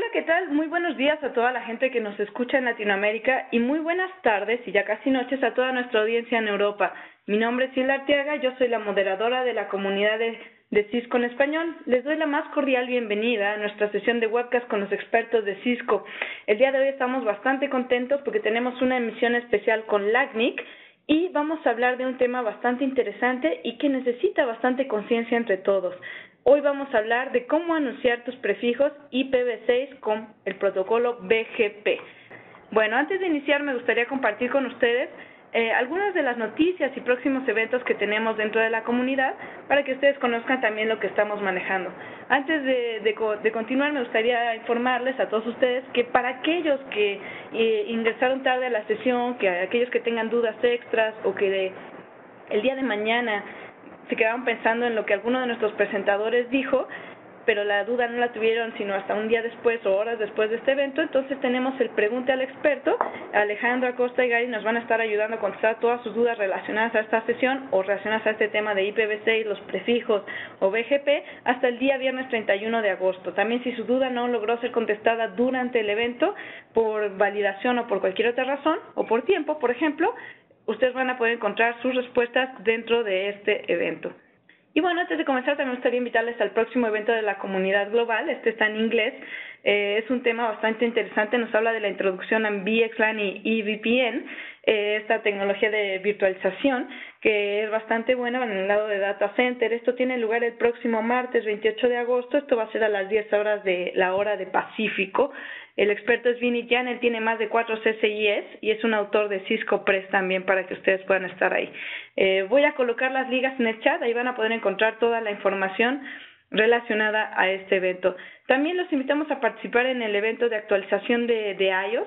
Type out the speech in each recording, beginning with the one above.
¿qué tal? Muy buenos días a toda la gente que nos escucha en Latinoamérica y muy buenas tardes y ya casi noches a toda nuestra audiencia en Europa. Mi nombre es Silvia Arteaga, yo soy la moderadora de la comunidad de Cisco en español. Les doy la más cordial bienvenida a nuestra sesión de webcast con los expertos de Cisco. El día de hoy estamos bastante contentos porque tenemos una emisión especial con LACNIC y vamos a hablar de un tema bastante interesante y que necesita bastante conciencia entre todos. Hoy vamos a hablar de cómo anunciar tus prefijos IPv6 con el protocolo BGP. Bueno, antes de iniciar me gustaría compartir con ustedes algunas de las noticias y próximos eventos que tenemos dentro de la comunidad para que ustedes conozcan también lo que estamos manejando. Antes de continuar me gustaría informarles a todos ustedes que para aquellos que ingresaron tarde a la sesión, que aquellos que tengan dudas extras o que el día de mañana se quedaron pensando en lo que alguno de nuestros presentadores dijo, pero la duda no la tuvieron sino hasta un día después o horas después de este evento. Entonces tenemos el Pregunte al Experto. Alejandro Acosta y Gary nos van a estar ayudando a contestar todas sus dudas relacionadas a esta sesión o relacionadas a este tema de IPv6, los prefijos o BGP hasta el día viernes 31 de agosto. También si su duda no logró ser contestada durante el evento por validación o por cualquier otra razón o por tiempo, por ejemplo, ustedes van a poder encontrar sus respuestas dentro de este evento. Y bueno, antes de comenzar también me gustaría invitarles al próximo evento de la comunidad global. Este está en inglés. Es un tema bastante interesante. Nos habla de la introducción a VXLAN y EVPN, esta tecnología de virtualización que es bastante buena en el lado de data center. Esto tiene lugar el próximo martes 28 de agosto. Esto va a ser a las 10 horas de la hora de Pacífico. El experto es Vinny Yan, él tiene más de 4 CCIEs y es un autor de Cisco Press también para que ustedes puedan estar ahí. Voy a colocar las ligas en el chat, ahí van a poder encontrar toda la información relacionada a este evento. También los invitamos a participar en el evento de actualización de iOS.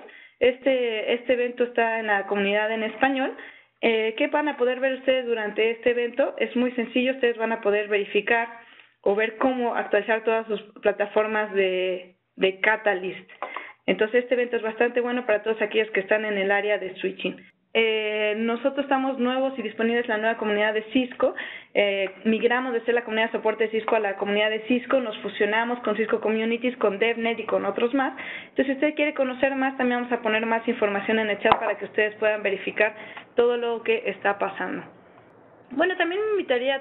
Este evento está en la comunidad en español. ¿Qué van a poder ver ustedes durante este evento? Es muy sencillo, ustedes van a poder verificar o ver cómo actualizar todas sus plataformas de Catalyst. Entonces este evento es bastante bueno para todos aquellos que están en el área de switching. Nosotros estamos nuevos y disponibles en la nueva comunidad de Cisco. Migramos de ser la comunidad de soporte de Cisco a la comunidad de Cisco, nos fusionamos con Cisco Communities, con DevNet y con otros más. Entonces, si usted quiere conocer más, también vamos a poner más información en el chat para que ustedes puedan verificar todo lo que está pasando. Bueno, también me invitaría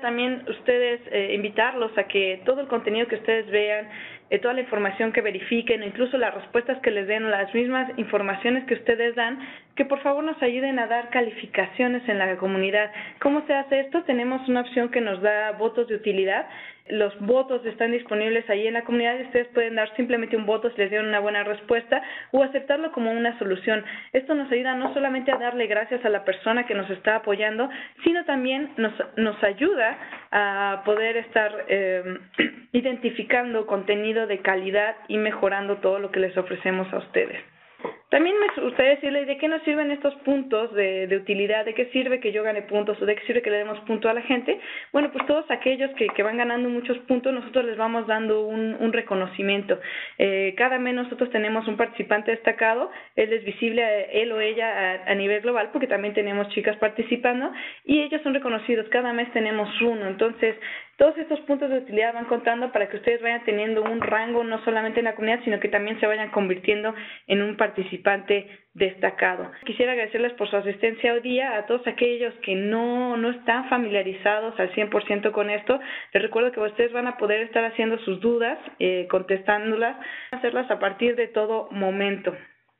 invitarlos a que todo el contenido que ustedes vean, toda la información que verifiquen, incluso las respuestas que les den, las mismas informaciones que ustedes dan, que por favor nos ayuden a dar calificaciones en la comunidad. ¿Cómo se hace esto? Tenemos una opción que nos da votos de utilidad. Los votos están disponibles ahí en la comunidad y ustedes pueden dar simplemente un voto si les dieron una buena respuesta o aceptarlo como una solución. Esto nos ayuda no solamente a darle gracias a la persona que nos está apoyando, sino también nos ayuda a poder estar identificando contenido de calidad y mejorando todo lo que les ofrecemos a ustedes. También me gustaría decirles de qué nos sirven estos puntos de utilidad, de qué sirve que yo gane puntos o de qué sirve que le demos puntos a la gente. Bueno, pues todos aquellos que van ganando muchos puntos, nosotros les vamos dando un reconocimiento. Cada mes nosotros tenemos un participante destacado, él es visible, él o ella a nivel global, porque también tenemos chicas participando y ellos son reconocidos, cada mes tenemos uno. Entonces, todos estos puntos de utilidad van contando para que ustedes vayan teniendo un rango no solamente en la comunidad, sino que también se vayan convirtiendo en un participante destacado. Quisiera agradecerles por su asistencia hoy día a todos aquellos que no están familiarizados al 100% con esto. Les recuerdo que ustedes van a poder estar haciendo sus dudas, contestándolas, hacerlas a partir de todo momento.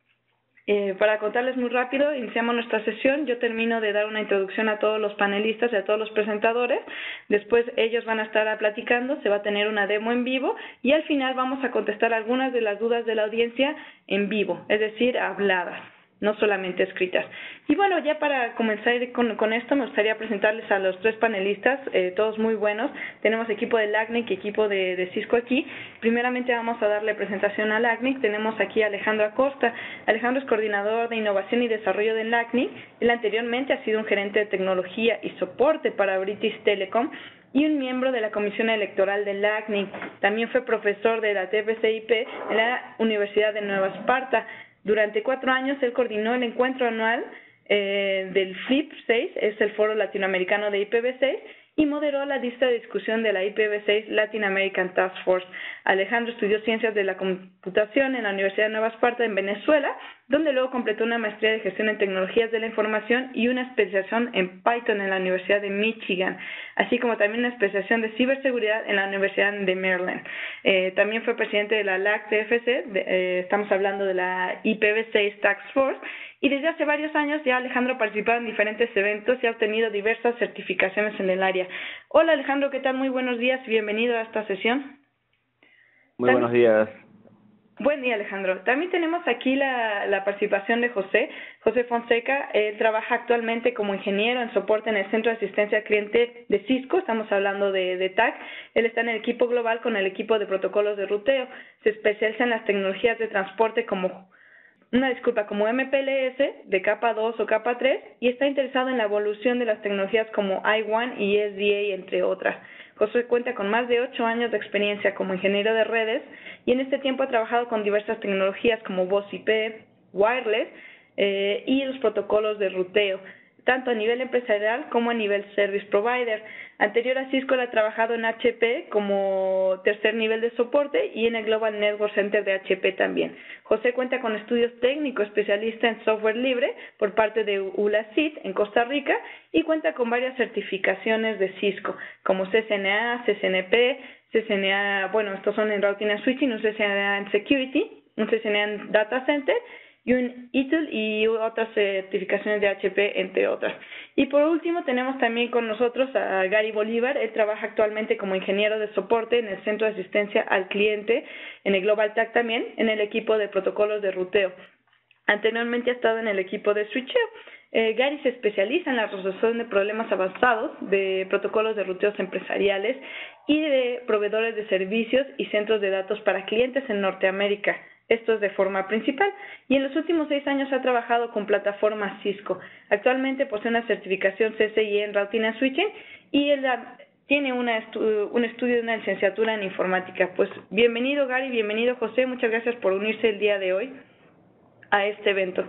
Para contarles muy rápido, iniciamos nuestra sesión. Yo termino de dar una introducción a todos los panelistas y a todos los presentadores. Después ellos van a estar platicando, se va a tener una demo en vivo y al final vamos a contestar algunas de las dudas de la audiencia en vivo, es decir, habladas, no solamente escritas. Y bueno, ya para comenzar con esto, me gustaría presentarles a los tres panelistas, todos muy buenos. Tenemos equipo de LACNIC y equipo de Cisco aquí. Primeramente vamos a darle presentación a LACNIC. Tenemos aquí a Alejandro Acosta. Alejandro es coordinador de innovación y desarrollo de LACNIC. Él anteriormente ha sido un gerente de tecnología y soporte para British Telecom y un miembro de la Comisión Electoral de LACNIC. También fue profesor de la TPCIP en la Universidad de Nueva Esparta. Durante 4 años él coordinó el encuentro anual del FLIP 6, es el Foro Latinoamericano de IPv6, y moderó la lista de discusión de la IPv6 Latin American Task Force. Alejandro estudió Ciencias de la Computación en la Universidad de Nueva Esparta en Venezuela, donde luego completó una maestría de Gestión en Tecnologías de la Información y una especialización en Python en la Universidad de Michigan, así como también una especialización de Ciberseguridad en la Universidad de Maryland. También fue presidente de la LAC-TFC, estamos hablando de la IPv6 Task Force, y desde hace varios años ya Alejandro ha participado en diferentes eventos y ha obtenido diversas certificaciones en el área. Hola Alejandro, ¿qué tal? Muy buenos días y bienvenido a esta sesión. Muy buenos días. Buen día, Alejandro. También tenemos aquí la participación de José Fonseca. Él trabaja actualmente como ingeniero en soporte en el Centro de Asistencia al Cliente de Cisco. Estamos hablando de TAC. Él está en el equipo global con el equipo de protocolos de ruteo. Se especializa en las tecnologías de transporte como MPLS de capa 2 o capa 3 y está interesado en la evolución de las tecnologías como I1 y SDA, entre otras. José cuenta con más de 8 años de experiencia como ingeniero de redes y en este tiempo ha trabajado con diversas tecnologías como voz IP, wireless y los protocolos de ruteo, tanto a nivel empresarial como a nivel service provider. Anterior a Cisco, ha trabajado en HP como tercer nivel de soporte y en el Global Network Center de HP también. José cuenta con estudios técnicos, especialista en software libre por parte de ULACIT en Costa Rica y cuenta con varias certificaciones de Cisco como CCNA, CCNP, CCNA, bueno, estos son en Routing and Switching, un CCNA en Security, un CCNA en Data Center y un ITIL y otras certificaciones de HP, entre otras. Y por último tenemos también con nosotros a Gary Bolívar. Él trabaja actualmente como ingeniero de soporte en el Centro de Asistencia al Cliente, en el Global TAC también, en el equipo de protocolos de ruteo. Anteriormente ha estado en el equipo de switcheo. Gary se especializa en la resolución de problemas avanzados de protocolos de ruteos empresariales y de proveedores de servicios y centros de datos para clientes en Norteamérica. Esto es de forma principal, y en los últimos 6 años ha trabajado con plataformas Cisco. Actualmente posee una certificación CCIE en Routing and Switching y él tiene un estudio de una licenciatura en informática. Pues bienvenido Gary, bienvenido José, muchas gracias por unirse el día de hoy a este evento.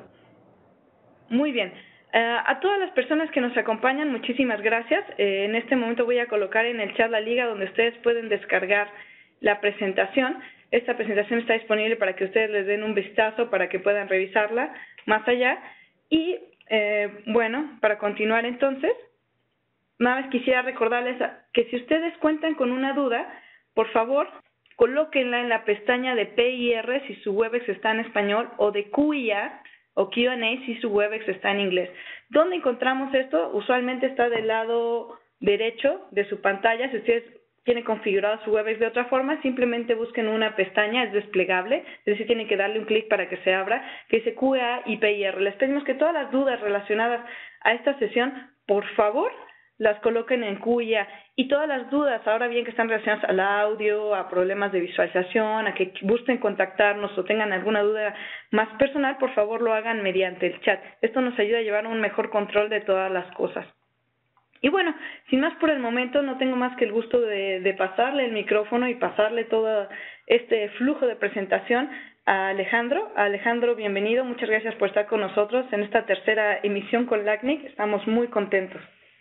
Muy bien. A todas las personas que nos acompañan, muchísimas gracias. En este momento voy a colocar en el chat la liga donde ustedes pueden descargar la presentación. Esta presentación está disponible para que ustedes les den un vistazo, para que puedan revisarla más allá. Y, bueno, para continuar entonces, nada más quisiera recordarles que si ustedes cuentan con una duda, por favor, colóquenla en la pestaña de PIR si su Webex está en español, o de QIA o Q&A si su Webex está en inglés. ¿Dónde encontramos esto? Usualmente está del lado derecho de su pantalla. Si ustedes tienen configurado su Webex de otra forma, simplemente busquen una pestaña, es desplegable, es decir, tienen que darle un clic para que se abra, que dice QA y PIR. Les pedimos que todas las dudas relacionadas a esta sesión, por favor, las coloquen en QIA, y todas las dudas, ahora bien, que están relacionadas al audio, a problemas de visualización, a que gusten contactarnos o tengan alguna duda más personal, por favor lo hagan mediante el chat. Esto nos ayuda a llevar un mejor control de todas las cosas. Y bueno, sin más por el momento, no tengo más que el gusto de pasarle el micrófono y pasarle todo este flujo de presentación a Alejandro. Alejandro, bienvenido, muchas gracias por estar con nosotros en esta tercera emisión con LACNIC, estamos muy contentos.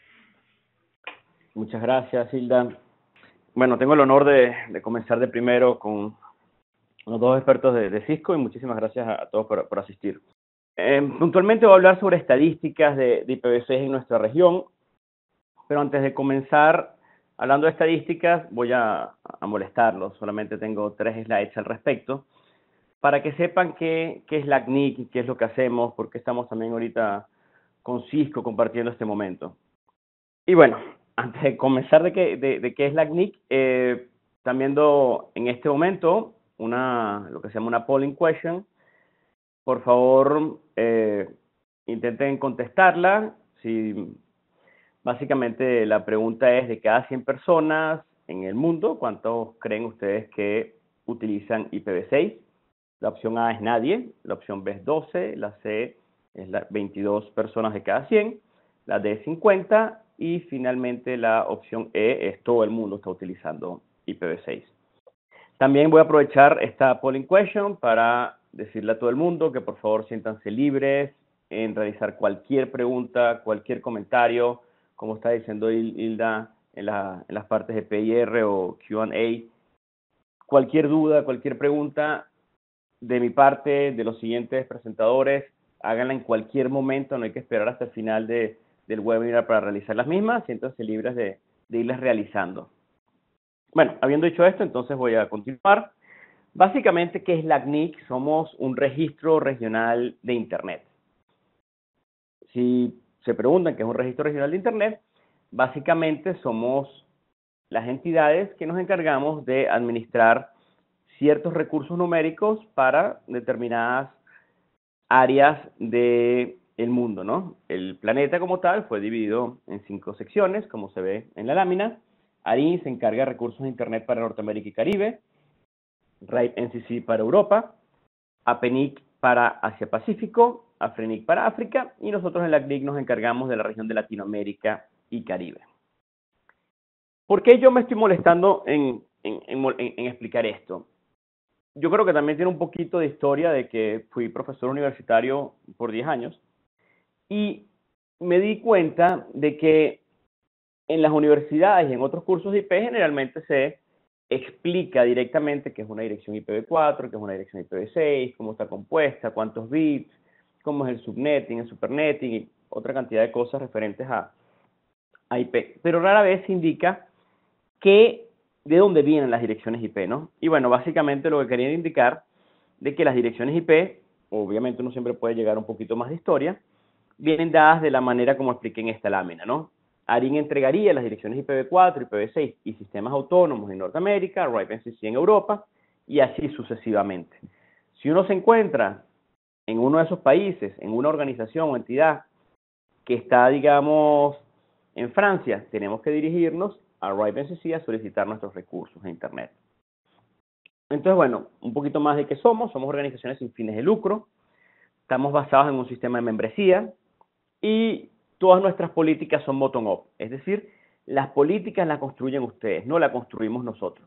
Muchas gracias, Hilda. Bueno, tengo el honor de comenzar de primero con los dos expertos de Cisco y muchísimas gracias a todos por asistir. Puntualmente voy a hablar sobre estadísticas de IPv6 en nuestra región, pero antes de comenzar hablando de estadísticas voy a molestarlos. Solamente tengo 3 slides al respecto para que sepan qué es LACNIC, qué es lo que hacemos, porque estamos también ahorita con Cisco compartiendo este momento. Y bueno, antes de comenzar de qué es LACNIC, están viendo en este momento lo que se llama una polling question. Por favor, intenten contestarla. Si básicamente la pregunta es: de cada 100 personas en el mundo, ¿cuántos creen ustedes que utilizan IPv6? La opción A es nadie, la opción B es 12, la C es 22 personas de cada 100, la D es 50 y finalmente la opción E es todo el mundo está utilizando IPv6. También voy a aprovechar esta polling question para decirle a todo el mundo que por favor siéntanse libres en realizar cualquier pregunta, cualquier comentario. Como está diciendo Hilda, en las partes de PIR o Q&A. Cualquier duda, cualquier pregunta de mi parte, de los siguientes presentadores, háganla en cualquier momento, no hay que esperar hasta el final del webinar para realizar las mismas, siéntanse libres de irlas realizando. Bueno, habiendo dicho esto, entonces voy a continuar. Básicamente, ¿qué es la CNIC? Somos un registro regional de Internet. Si se preguntan qué es un registro regional de Internet, básicamente somos las entidades que nos encargamos de administrar ciertos recursos numéricos para determinadas áreas del mundo, ¿no? El planeta como tal fue dividido en 5 secciones, como se ve en la lámina. ARIN se encarga de recursos de Internet para Norteamérica y Caribe, RIPE-NCC para Europa, APNIC para Asia-Pacífico, AFRENIC para África, y nosotros en la CNIC nos encargamos de la región de Latinoamérica y Caribe. ¿Por qué yo me estoy molestando en explicar esto? Yo creo que también tiene un poquito de historia de que fui profesor universitario por 10 años y me di cuenta de que en las universidades y en otros cursos de IP generalmente se explica directamente qué es una dirección IPv4, qué es una dirección IPv6, cómo está compuesta, cuántos bits, cómo es el subnetting, el supernetting y otra cantidad de cosas referentes a IP. Pero rara vez se indica de dónde vienen las direcciones IP, ¿no? Y bueno, básicamente lo que quería indicar de que las direcciones IP, obviamente uno siempre puede llegar a un poquito más de historia, vienen dadas de la manera como expliqué en esta lámina, ¿no? ARIN entregaría las direcciones IPv4, IPv6 y sistemas autónomos en Norteamérica, RIPE-NCC en Europa, y así sucesivamente. Si uno se encuentra en uno de esos países, en una organización o entidad que está, digamos, en Francia, tenemos que dirigirnos a RIPE-NCC a solicitar nuestros recursos en Internet. Entonces, bueno, un poquito más de qué somos organizaciones sin fines de lucro, estamos basados en un sistema de membresía y todas nuestras políticas son bottom-up, es decir, las políticas las construyen ustedes, no las construimos nosotros.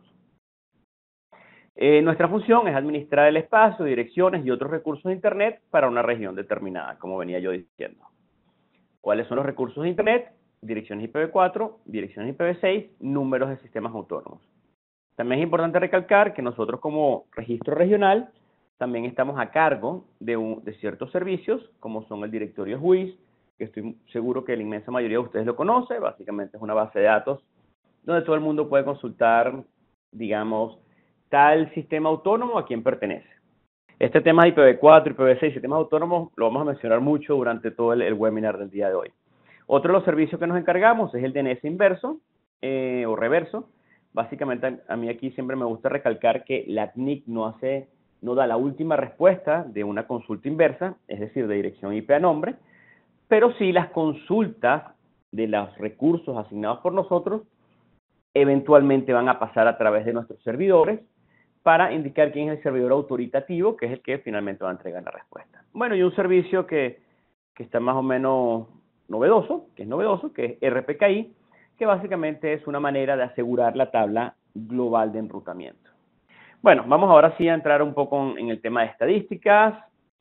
Nuestra función es administrar el espacio, direcciones y otros recursos de Internet para una región determinada, como venía yo diciendo. ¿Cuáles son los recursos de Internet? Direcciones IPv4, direcciones IPv6, números de sistemas autónomos. También es importante recalcar que nosotros como registro regional también estamos a cargo de ciertos servicios, como son el directorio WIS, que estoy seguro que la inmensa mayoría de ustedes lo conoce. Básicamente es una base de datos donde todo el mundo puede consultar, digamos, tal sistema autónomo a quién pertenece. Este tema de IPv4, IPv6, sistemas autónomos, lo vamos a mencionar mucho durante todo el webinar del día de hoy. Otro de los servicios que nos encargamos es el DNS inverso o reverso. Básicamente, a mí aquí siempre me gusta recalcar que la CNIC no da la última respuesta de una consulta inversa, es decir, de dirección IP a nombre, pero sí las consultas de los recursos asignados por nosotros eventualmente van a pasar a través de nuestros servidores para indicar quién es el servidor autoritativo, que es el que finalmente va a entregar la respuesta. Bueno, y un servicio que está más o menos novedoso, que es RPKI, que básicamente es una manera de asegurar la tabla global de enrutamiento. Bueno, vamos ahora sí a entrar un poco en el tema de estadísticas.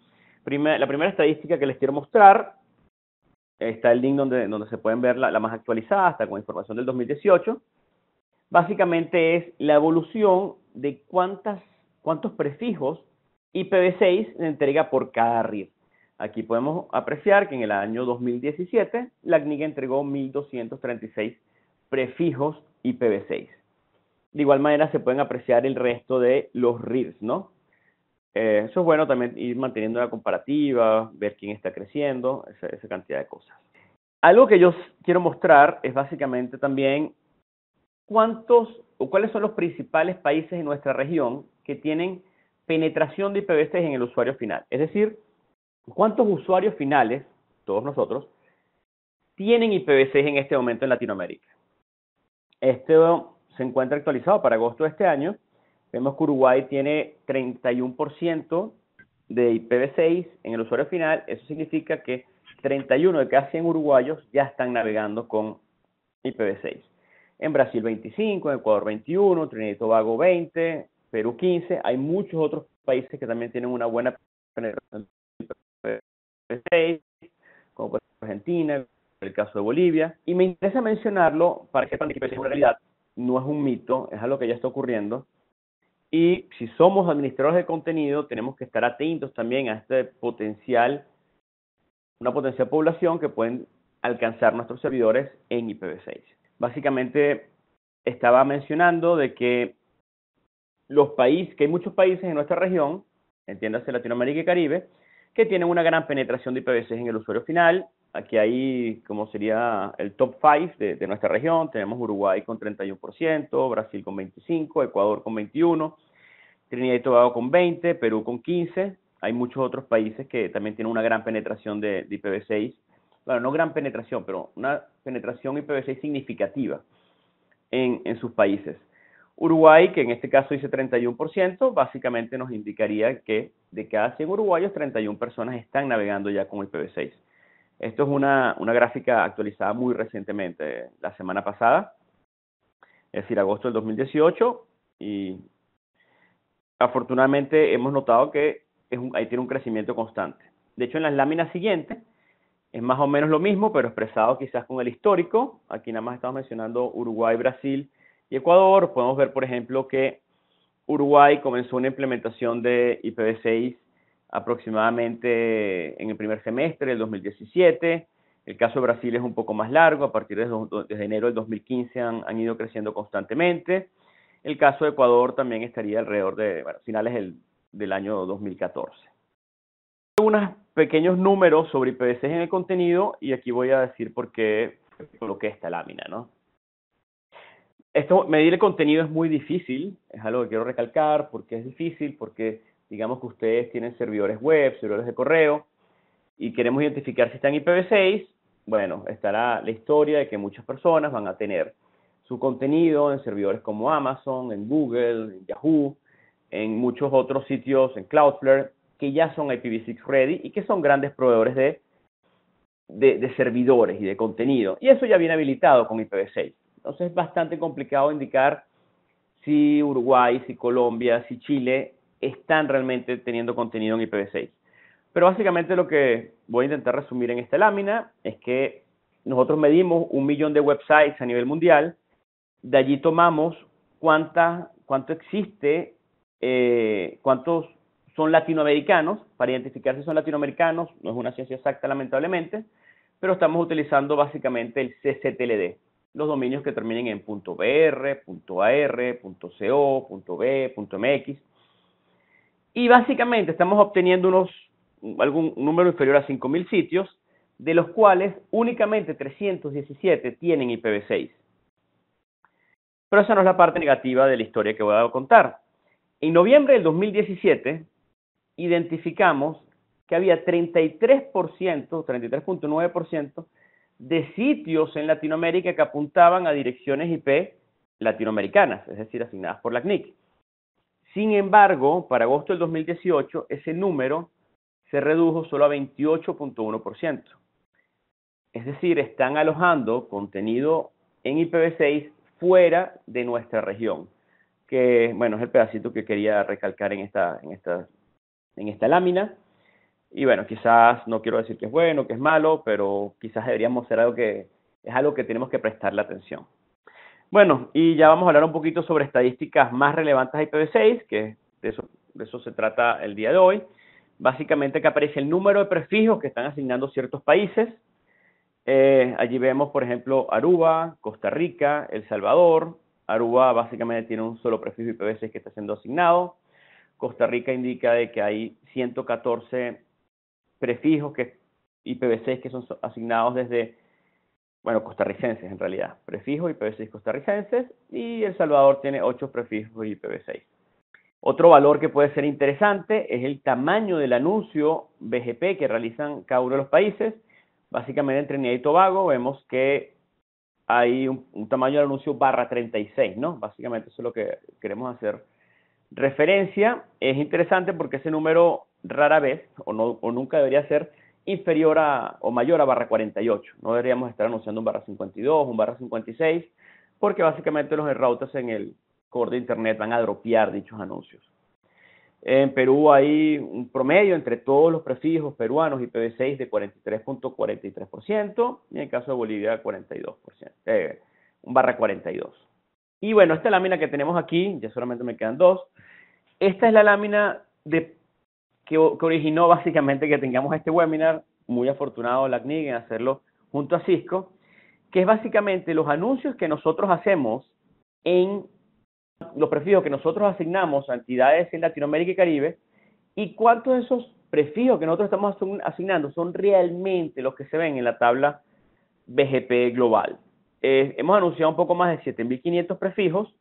La primera estadística que les quiero mostrar, está el link donde se pueden ver la más actualizada, hasta con información del 2018. Básicamente es la evolución de cuántos prefijos IPv6 se entrega por cada RIR. Aquí podemos apreciar que en el año 2017 la CNIC entregó 1.236 prefijos IPv6. De igual manera se pueden apreciar el resto de los RIRs, ¿no? Eso es bueno también ir manteniendo la comparativa, ver quién está creciendo, esa cantidad de cosas. Algo que yo quiero mostrar es básicamente también cuáles son los principales países en nuestra región que tienen penetración de IPv6 en el usuario final. Es decir, cuántos usuarios finales, todos nosotros, tienen IPv6 en este momento en Latinoamérica. Esto se encuentra actualizado para agosto de este año. Vemos que Uruguay tiene 31% de IPv6 en el usuario final. Eso significa que 31 de cada 100 uruguayos ya están navegando con IPv6. En Brasil 25, en Ecuador 21, Trinidad y Tobago 20, Perú 15. Hay muchos otros países que también tienen una buena penetración de IPv6, como por ejemplo Argentina, el caso de Bolivia. Y me interesa mencionarlo para que sepan que IPv6 es una realidad, no es un mito, es algo que ya está ocurriendo. Y si somos administradores de contenido, tenemos que estar atentos también a este potencial, una potencial población que pueden alcanzar nuestros servidores en IPv6. Básicamente, estaba mencionando de que que hay muchos países en nuestra región, entiéndase Latinoamérica y Caribe, que tienen una gran penetración de IPv6 en el usuario final. Aquí hay, como sería el top 5 de nuestra región. Tenemos Uruguay con 31%, Brasil con 25%, Ecuador con 21%, Trinidad y Tobago con 20%, Perú con 15%. Hay muchos otros países que también tienen una gran penetración de IPv6. Bueno, no gran penetración, pero una penetración IPv6 significativa en sus países. Uruguay, que en este caso dice 31%, básicamente nos indicaría que de cada 100 uruguayos, 31 personas están navegando ya con IPv6. Esto es una gráfica actualizada muy recientemente, la semana pasada, es decir, agosto del 2018, y afortunadamente hemos notado que ahí tiene un crecimiento constante. De hecho, en las láminas siguientes es más o menos lo mismo, pero expresado quizás con el histórico. Aquí nada más estamos mencionando Uruguay, Brasil y Ecuador. Podemos ver, por ejemplo, que Uruguay comenzó una implementación de IPv6 aproximadamente en el primer semestre del 2017. El caso de Brasil es un poco más largo, a partir de enero del 2015 han ido creciendo constantemente. El caso de Ecuador también estaría alrededor de finales del año 2014. Unos pequeños números sobre IPv6 en el contenido, y aquí voy a decir por qué coloqué esta lámina, ¿no? Medir el contenido es muy difícil, es algo que quiero recalcar. Porque es difícil, porque digamos que ustedes tienen servidores web, servidores de correo, y queremos identificar si están en IPv6. Bueno, estará la historia de que muchas personas van a tener su contenido en servidores como Amazon, en Google, en Yahoo, en muchos otros sitios, en Cloudflare, que ya son IPv6 ready y que son grandes proveedores de servidores y de contenido. Y eso ya viene habilitado con IPv6. Entonces es bastante complicado indicar si Uruguay, si Colombia, si Chile están realmente teniendo contenido en IPv6. Pero básicamente lo que voy a intentar resumir en esta lámina es que nosotros medimos 1 millón de websites a nivel mundial. De allí tomamos cuánto existe, cuántos son latinoamericanos, para identificar si son latinoamericanos. No es una ciencia exacta, lamentablemente, pero estamos utilizando básicamente el ccTLD, los dominios que terminen en .br, .ar, .co, .b, .mx. Y básicamente estamos obteniendo algún número inferior a 5.000 sitios, de los cuales únicamente 317 tienen IPv6. Pero esa no es la parte negativa de la historia que voy a contar. En noviembre del 2017, identificamos que había 33%, 33.9% de sitios en Latinoamérica que apuntaban a direcciones IP latinoamericanas, es decir, asignadas por la CNIC. Sin embargo, para agosto del 2018, ese número se redujo solo a 28.1%. Es decir, están alojando contenido en IPv6 fuera de nuestra región, que, bueno, es el pedacito que quería recalcar en esta lámina. Y bueno, quizás no quiero decir que es bueno, que es malo, pero quizás deberíamos hacer algo que tenemos que prestarle atención. Bueno, y ya vamos a hablar un poquito sobre estadísticas más relevantes de IPv6, que de eso se trata el día de hoy. Básicamente que aparece el número de prefijos que están asignando ciertos países. Allí vemos, por ejemplo, Aruba, Costa Rica, El Salvador. Aruba básicamente tiene un solo prefijo IPv6 que está siendo asignado. Costa Rica indica de que hay 114 prefijos IPv6 que son asignados desde, costarricenses en realidad, prefijos IPv6 costarricenses, y El Salvador tiene 8 prefijos IPv6. Otro valor que puede ser interesante es el tamaño del anuncio BGP que realizan cada uno de los países. Básicamente en Trinidad y Tobago vemos que hay un tamaño del anuncio /36, ¿no? Básicamente eso es lo que queremos hacer referencia. Es interesante porque ese número rara vez o nunca debería ser inferior o mayor a /48. No deberíamos estar anunciando un /52, un /56, porque básicamente los routers en el core de internet van a dropear dichos anuncios. En Perú hay un promedio entre todos los prefijos peruanos IPv6 de 43.43%, y en el caso de Bolivia 42%, un barra 42. Y bueno, esta lámina que tenemos aquí, ya solamente me quedan dos, esta es la lámina que originó básicamente que tengamos este webinar, muy afortunado la CNIC en hacerlo junto a Cisco, que es básicamente los anuncios que nosotros hacemos en los prefijos que nosotros asignamos a entidades en Latinoamérica y Caribe, y cuántos de esos prefijos que nosotros estamos asignando son realmente los que se ven en la tabla BGP global. Hemos anunciado un poco más de 7.500 prefijos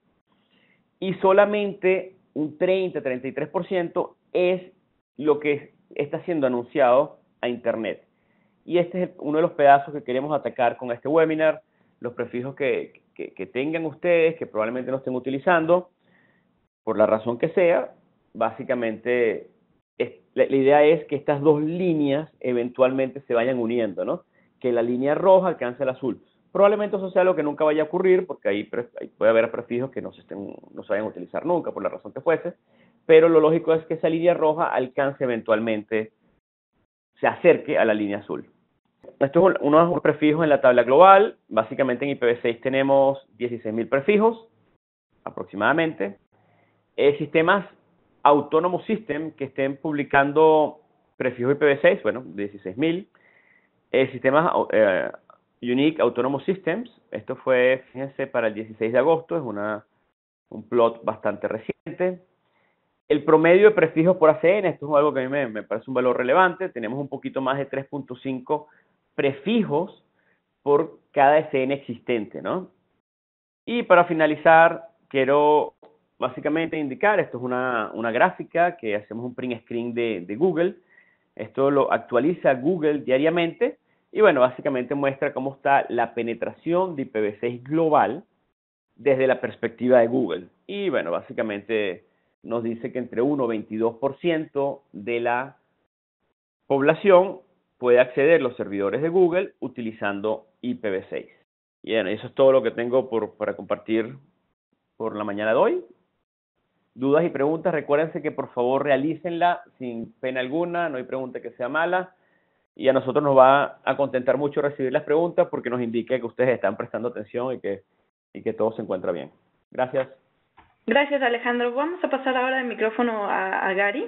y solamente un 30-33% es lo que está siendo anunciado a Internet. Y este es uno de los pedazos que queremos atacar con este webinar, los prefijos que tengan ustedes, que probablemente no estén utilizando, por la razón que sea. Básicamente, la idea es que estas dos líneas eventualmente se vayan uniendo, ¿no? Que la línea roja alcance el azul. Probablemente eso sea lo que nunca vaya a ocurrir, porque ahí puede haber prefijos que no se vayan a utilizar nunca, por la razón que fuese, pero lo lógico es que esa línea roja alcance eventualmente, se acerque a la línea azul. Esto es uno de los prefijos en la tabla global. Básicamente en IPv6 tenemos 16.000 prefijos, aproximadamente. Sistemas Autonomous System que estén publicando prefijos IPv6, bueno, 16.000. Sistemas Unique Autonomous Systems, esto fue, fíjense, para el 16 de agosto, es un plot bastante reciente. El promedio de prefijos por ACN, esto es algo que a mí me parece un valor relevante, tenemos un poquito más de 3.5 prefijos por cada ACN existente, ¿no? Y para finalizar, quiero básicamente indicar, esto es una gráfica que hacemos un print screen de Google. Esto lo actualiza Google diariamente y bueno, básicamente muestra cómo está la penetración de IPv6 global desde la perspectiva de Google. Y bueno, básicamente nos dice que entre 1 y 22% de la población puede acceder a los servidores de Google utilizando IPv6. Y bueno, eso es todo lo que tengo para compartir por la mañana de hoy. Dudas y preguntas, recuérdense que por favor realícenla sin pena alguna, no hay pregunta que sea mala, y a nosotros nos va a contentar mucho recibir las preguntas porque nos indica que ustedes están prestando atención y que todo se encuentra bien. Gracias. Gracias, Alejandro. Vamos a pasar ahora el micrófono a Gary.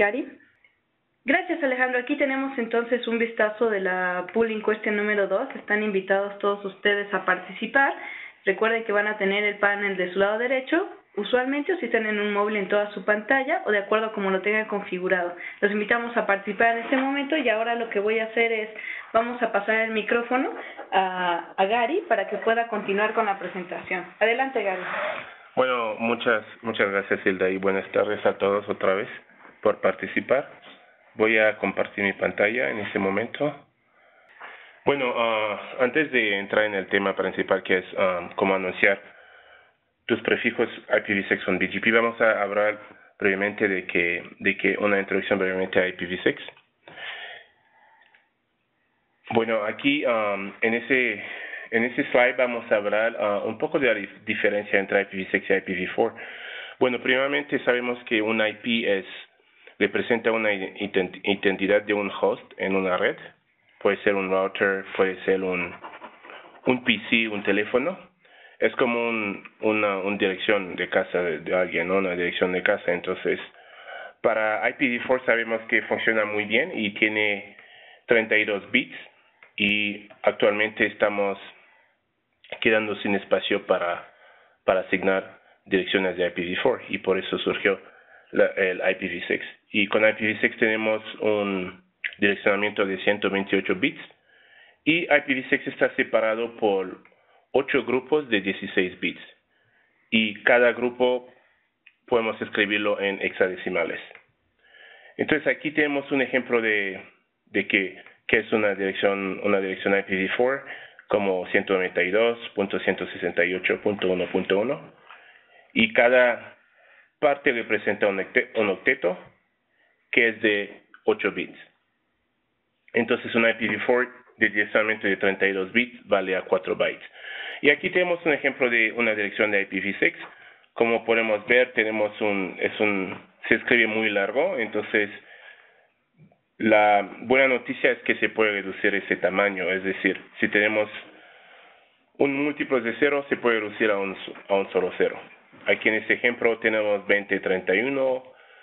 Gracias, Alejandro. Aquí tenemos entonces un vistazo de la Polling Question número 2. Están invitados todos ustedes a participar. Recuerden que van a tener el panel de su lado derecho, usualmente, o si están en un móvil, en toda su pantalla, o de acuerdo a como lo tengan configurado. Los invitamos a participar en este momento, y ahora lo que voy a hacer es, vamos a pasar el micrófono a Gary para que pueda continuar con la presentación. Adelante, Gary. Bueno, muchas gracias, Hilda, y buenas tardes a todos otra vez por participar. Voy a compartir mi pantalla en este momento. Bueno, antes de entrar en el tema principal, que es cómo anunciar tus prefijos IPv6 con BGP, vamos a hablar brevemente de que una introducción brevemente a IPv6. Bueno, aquí en ese slide vamos a hablar un poco de la diferencia entre IPv6 y IPv4. Bueno, primeramente sabemos que un IP representa una identidad de un host en una red. Puede ser un router, puede ser un PC, un teléfono. Es como una dirección de casa de alguien, ¿no? Una dirección de casa. Entonces, para IPv4 sabemos que funciona muy bien y tiene 32 bits. Y actualmente estamos quedando sin espacio para asignar direcciones de IPv4, y por eso surgió el IPv6. Y con IPv6 tenemos un direccionamiento de 128 bits, y IPv6 está separado por 8 grupos de 16 bits, y cada grupo podemos escribirlo en hexadecimales. Entonces aquí tenemos un ejemplo de que es una dirección IPv4, como 192.168.1.1, y cada parte representa un octeto que es de 8 bits. Entonces un IPv4 de direccionamiento de 32 bits vale a 4 bytes. Y aquí tenemos un ejemplo de una dirección de IPv6. Como podemos ver, tenemos un se escribe muy largo, entonces la buena noticia es que se puede reducir ese tamaño, es decir, si tenemos un múltiplo de 0, se puede reducir a un solo 0. Aquí en este ejemplo tenemos 2031,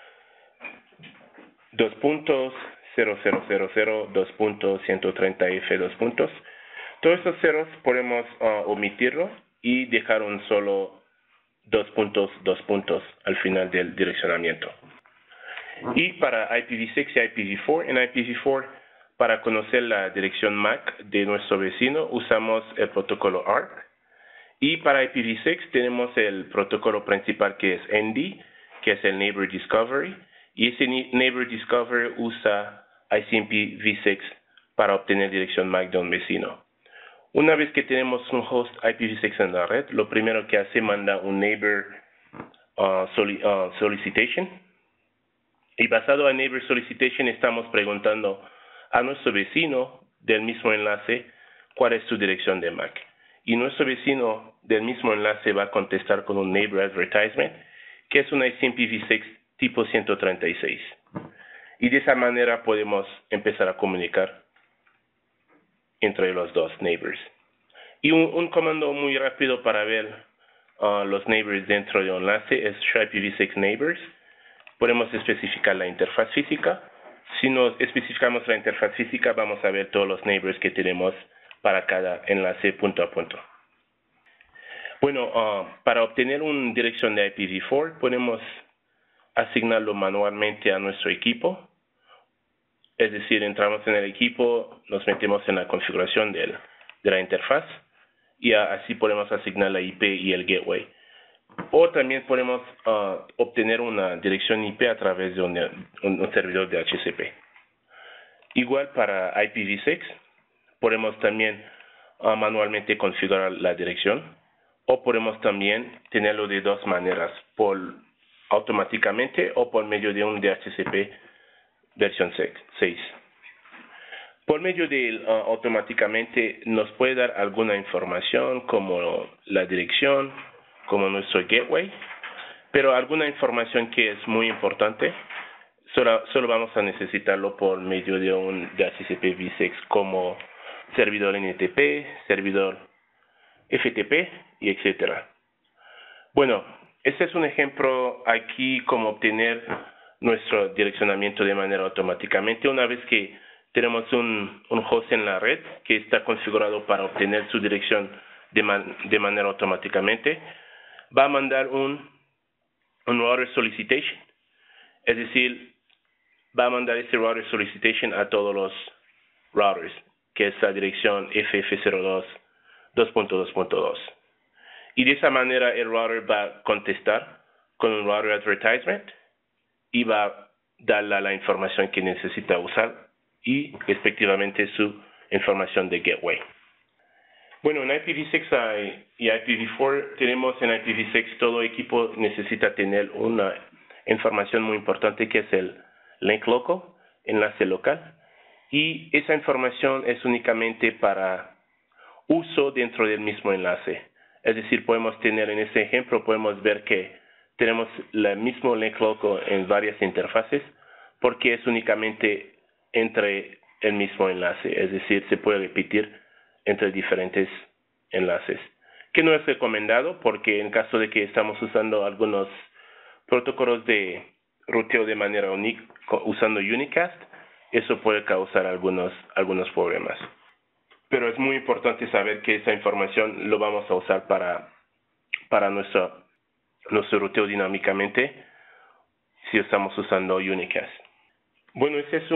2 puntos, 0000, 2 puntos, 130F, 2 puntos. Todos estos ceros podemos omitirlo y dejar un solo 2 puntos al final del direccionamiento. Y para IPv6 y IPv4, en IPv4, para conocer la dirección MAC de nuestro vecino, usamos el protocolo ARP. Y para IPv6 tenemos el protocolo principal que es ND, que es el Neighbor Discovery. Y ese Neighbor Discovery usa ICMP v6 para obtener dirección MAC de un vecino. Una vez que tenemos un host IPv6 en la red, lo primero que hace manda un Neighbor Solicitation. Y basado en Neighbor Solicitation estamos preguntando a nuestro vecino del mismo enlace cuál es su dirección de MAC. Y nuestro vecino del mismo enlace va a contestar con un Neighbor Advertisement, que es una ICMP v6 tipo 136. Y de esa manera podemos empezar a comunicar entre los dos neighbors. Y un comando muy rápido para ver los neighbors dentro de un enlace es IPv6 neighbors. Podemos especificar la interfaz física. Si nos especificamos la interfaz física, vamos a ver todos los neighbors que tenemos para cada enlace punto a punto. Bueno, para obtener una dirección de IPv4, podemos asignarlo manualmente a nuestro equipo. Es decir, entramos en el equipo, nos metemos en la configuración de la interfaz y así podemos asignar la IP y el gateway. O también podemos obtener una dirección IP a través de un servidor de HCP. Igual para IPv6, podemos también manualmente configurar la dirección o podemos también tenerlo de dos maneras, automáticamente o por medio de un DHCP versión 6. Por medio de automáticamente nos puede dar alguna información como la dirección, como nuestro gateway, pero alguna información que es muy importante, solo vamos a necesitarlo por medio de un DHCP v6 como servidor NTP, servidor FTP y etcétera. Bueno, este es un ejemplo aquí como obtener nuestro direccionamiento de manera automáticamente. Una vez que tenemos un host en la red que está configurado para obtener su dirección de manera automáticamente, va a mandar un router solicitation. Es decir, va a mandar ese router solicitation a todos los routers, que es la dirección FF02 2.2.2. Y de esa manera el router va a contestar con un router advertisement y va a darle la información que necesita usar y respectivamente su información de gateway. Bueno, en IPv6 y IPv4 tenemos en IPv6 todo equipo necesita tener una información muy importante que es el link local, enlace local, y esa información es únicamente para uso dentro del mismo enlace. Es decir, podemos tener en este ejemplo, podemos ver que tenemos el mismo link local en varias interfaces porque es únicamente entre el mismo enlace. Es decir, se puede repetir entre diferentes enlaces. Que no es recomendado porque en caso de que estamos usando algunos protocolos de ruteo de manera única usando unicast, eso puede causar algunos problemas. Pero es muy importante saber que esa información lo vamos a usar para nuestro ruteo dinámicamente si estamos usando unicast. Bueno,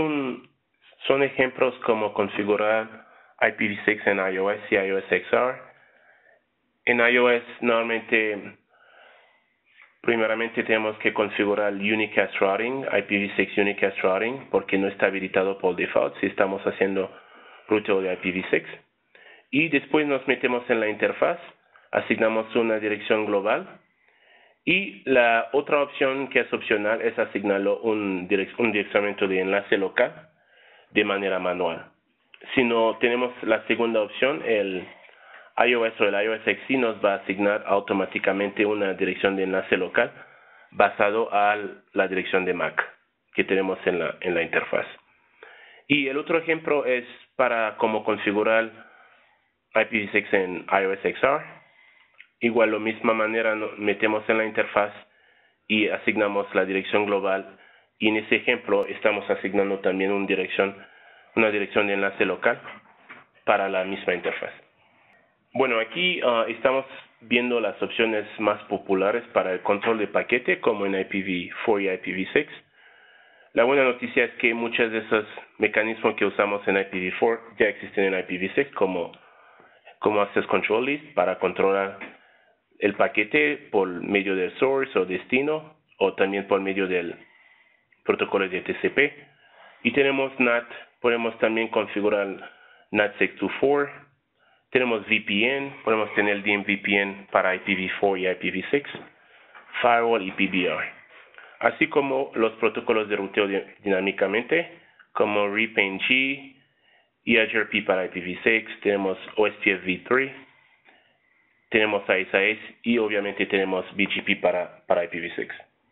son ejemplos como configurar IPv6 en iOS y iOS XR. En iOS normalmente, primeramente tenemos que configurar unicast routing, IPv6 unicast routing, porque no está habilitado por default si estamos haciendo ruteo de IPv6. Y después nos metemos en la interfaz, asignamos una dirección global. Y la otra opción que es opcional es asignarlo un direccionamiento de enlace local de manera manual. Si no tenemos la segunda opción, el iOS o el iOS XE nos va a asignar automáticamente una dirección de enlace local basado a la dirección de MAC que tenemos en la interfaz. Y el otro ejemplo es para cómo configurar IPv6 en iOS XR. Igual, de la misma manera, metemos en la interfaz y asignamos la dirección global. Y en ese ejemplo estamos asignando también una dirección de enlace local para la misma interfaz. Bueno, aquí estamos viendo las opciones más populares para el control de paquete, como en IPv4 y IPv6. La buena noticia es que muchos de esos mecanismos que usamos en IPv4 ya existen en IPv6, como Access Control List para controlar el paquete por medio del source o destino, o también por medio del protocolo de TCP. Y tenemos NAT, podemos también configurar NAT624. Tenemos VPN, podemos tener DMVPN para IPv4 y IPv6, Firewall y PBR. Así como los protocolos de ruteo dinámicamente, como REPNG y AZRP para IPv6, tenemos OSPF v3, tenemos ASAS y obviamente tenemos BGP para IPv6.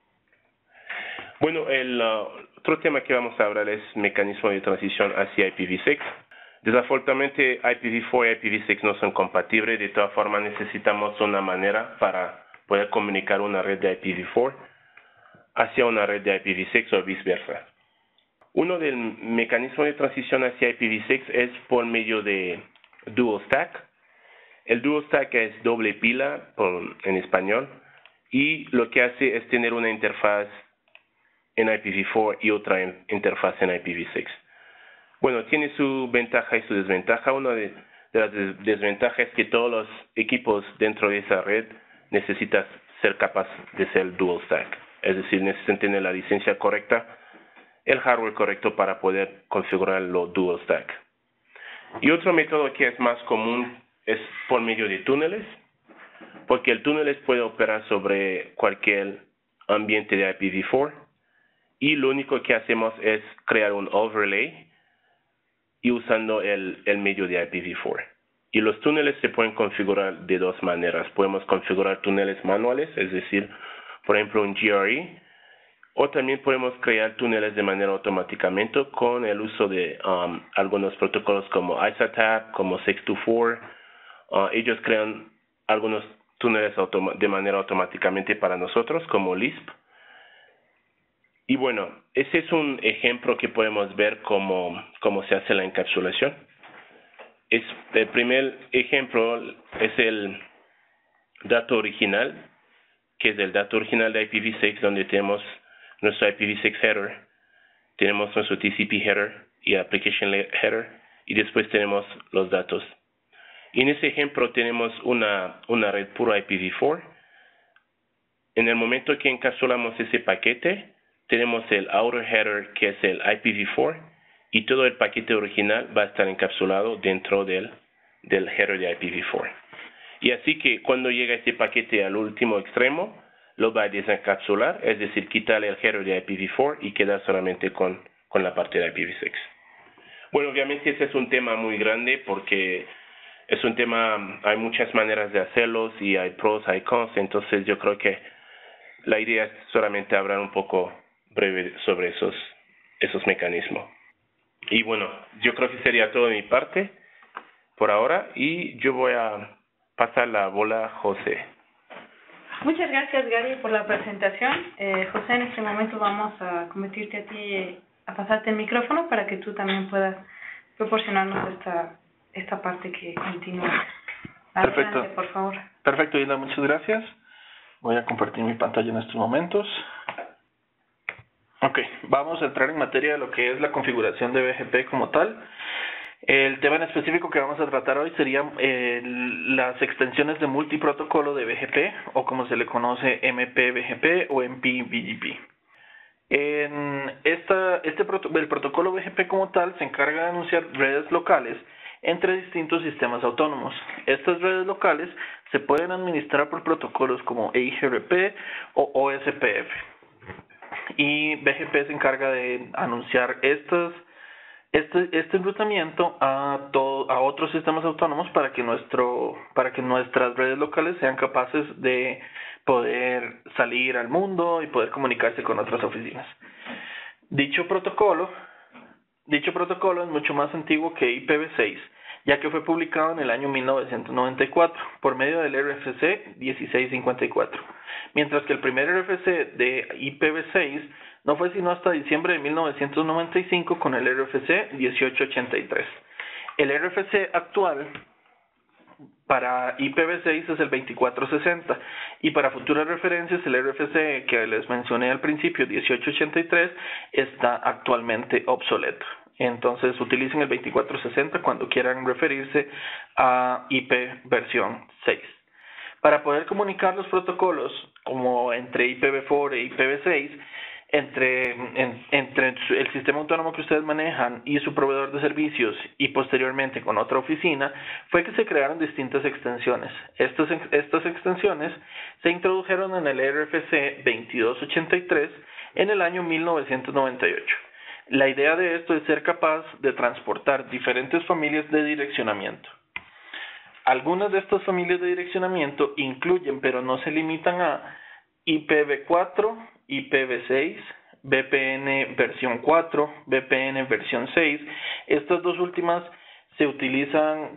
Bueno, el otro tema que vamos a hablar es mecanismo de transición hacia IPv6. Desafortunadamente, IPv4 y IPv6 no son compatibles. De todas formas, necesitamos una manera para poder comunicar una red de IPv4 hacia una red de IPv6 o viceversa. Uno del mecanismos de transición hacia IPv6 es por medio de Dual Stack. El Dual Stack es doble pila en español, y lo que hace es tener una interfaz en IPv4 y otra interfaz en IPv6. Bueno, tiene su ventaja y su desventaja. Una de las desventajas es que todos los equipos dentro de esa red necesitan ser capaces de ser Dual Stack. Es decir, necesitan tener la licencia correcta, el hardware correcto para poder configurar lo Dual Stack. Y otro método que es más común es por medio de túneles, porque el túneles puede operar sobre cualquier ambiente de IPv4, y lo único que hacemos es crear un overlay y usando el medio de IPv4. Y los túneles se pueden configurar de dos maneras. Podemos configurar túneles manuales, es decir, por ejemplo, un GRE, o también podemos crear túneles de manera automáticamente con el uso de algunos protocolos como ISATAP, como 624. Ellos crean algunos túneles de manera automáticamente para nosotros, como Lisp. Y bueno, ese es un ejemplo que podemos ver cómo se hace la encapsulación. El primer ejemplo es el dato original, que es el dato original de IPv6, donde tenemos nuestro IPv6 header, tenemos nuestro TCP header y application header, y después tenemos los datos. Y en ese ejemplo tenemos una red pura IPv4. En el momento que encapsulamos ese paquete, tenemos el outer header, que es el IPv4, y todo el paquete original va a estar encapsulado dentro del header de IPv4. Y así que cuando llega este paquete al último extremo, lo va a desencapsular, es decir, quitarle el header de IPv4 y quedar solamente con la parte de IPv6. Bueno, obviamente ese es un tema muy grande porque es un tema, hay muchas maneras de hacerlos y hay pros, hay cons, entonces yo creo que la idea es solamente hablar un poco breve sobre esos mecanismos. Y bueno, yo creo que sería todo de mi parte por ahora y yo voy a pasar la bola a José. Muchas gracias, Gary, por la presentación. José, en este momento vamos a convertirte a ti, a pasarte el micrófono para que tú también puedas proporcionarnos esta parte que continúa. Adelante, perfecto, por favor. Perfecto, Hilda, muchas gracias. Voy a compartir mi pantalla en estos momentos. Ok, vamos a entrar en materia de lo que es la configuración de BGP como tal. El tema en específico que vamos a tratar hoy serían las extensiones de multiprotocolo de BGP, o como se le conoce MP-BGP o MP-BGP. El protocolo BGP como tal se encarga de anunciar redes locales entre distintos sistemas autónomos. Estas redes locales se pueden administrar por protocolos como EIGRP o OSPF. Y BGP se encarga de anunciar estas este enrutamiento a otros sistemas autónomos para que nuestras redes locales sean capaces de poder salir al mundo y poder comunicarse con otras oficinas. Dicho protocolo es mucho más antiguo que IPv6, ya que fue publicado en el año 1994 por medio del RFC 1654, mientras que el primer RFC de IPv6 no fue sino hasta diciembre de 1995 con el RFC 1883. El RFC actual para IPv6 es el 2460 y para futuras referencias el RFC que les mencioné al principio, 1883, está actualmente obsoleto. Entonces utilicen el 2460 cuando quieran referirse a IP versión 6. Para poder comunicar los protocolos como entre IPv4 e IPv6, entre el sistema autónomo que ustedes manejan y su proveedor de servicios y posteriormente con otra oficina, fue que se crearon distintas extensiones. Estas extensiones se introdujeron en el RFC 2283 en el año 1998. La idea de esto es ser capaz de transportar diferentes familias de direccionamiento. Algunas de estas familias de direccionamiento incluyen, pero no se limitan a IPv4, IPv6, VPN versión 4, VPN versión 6. Estas dos últimas se utilizan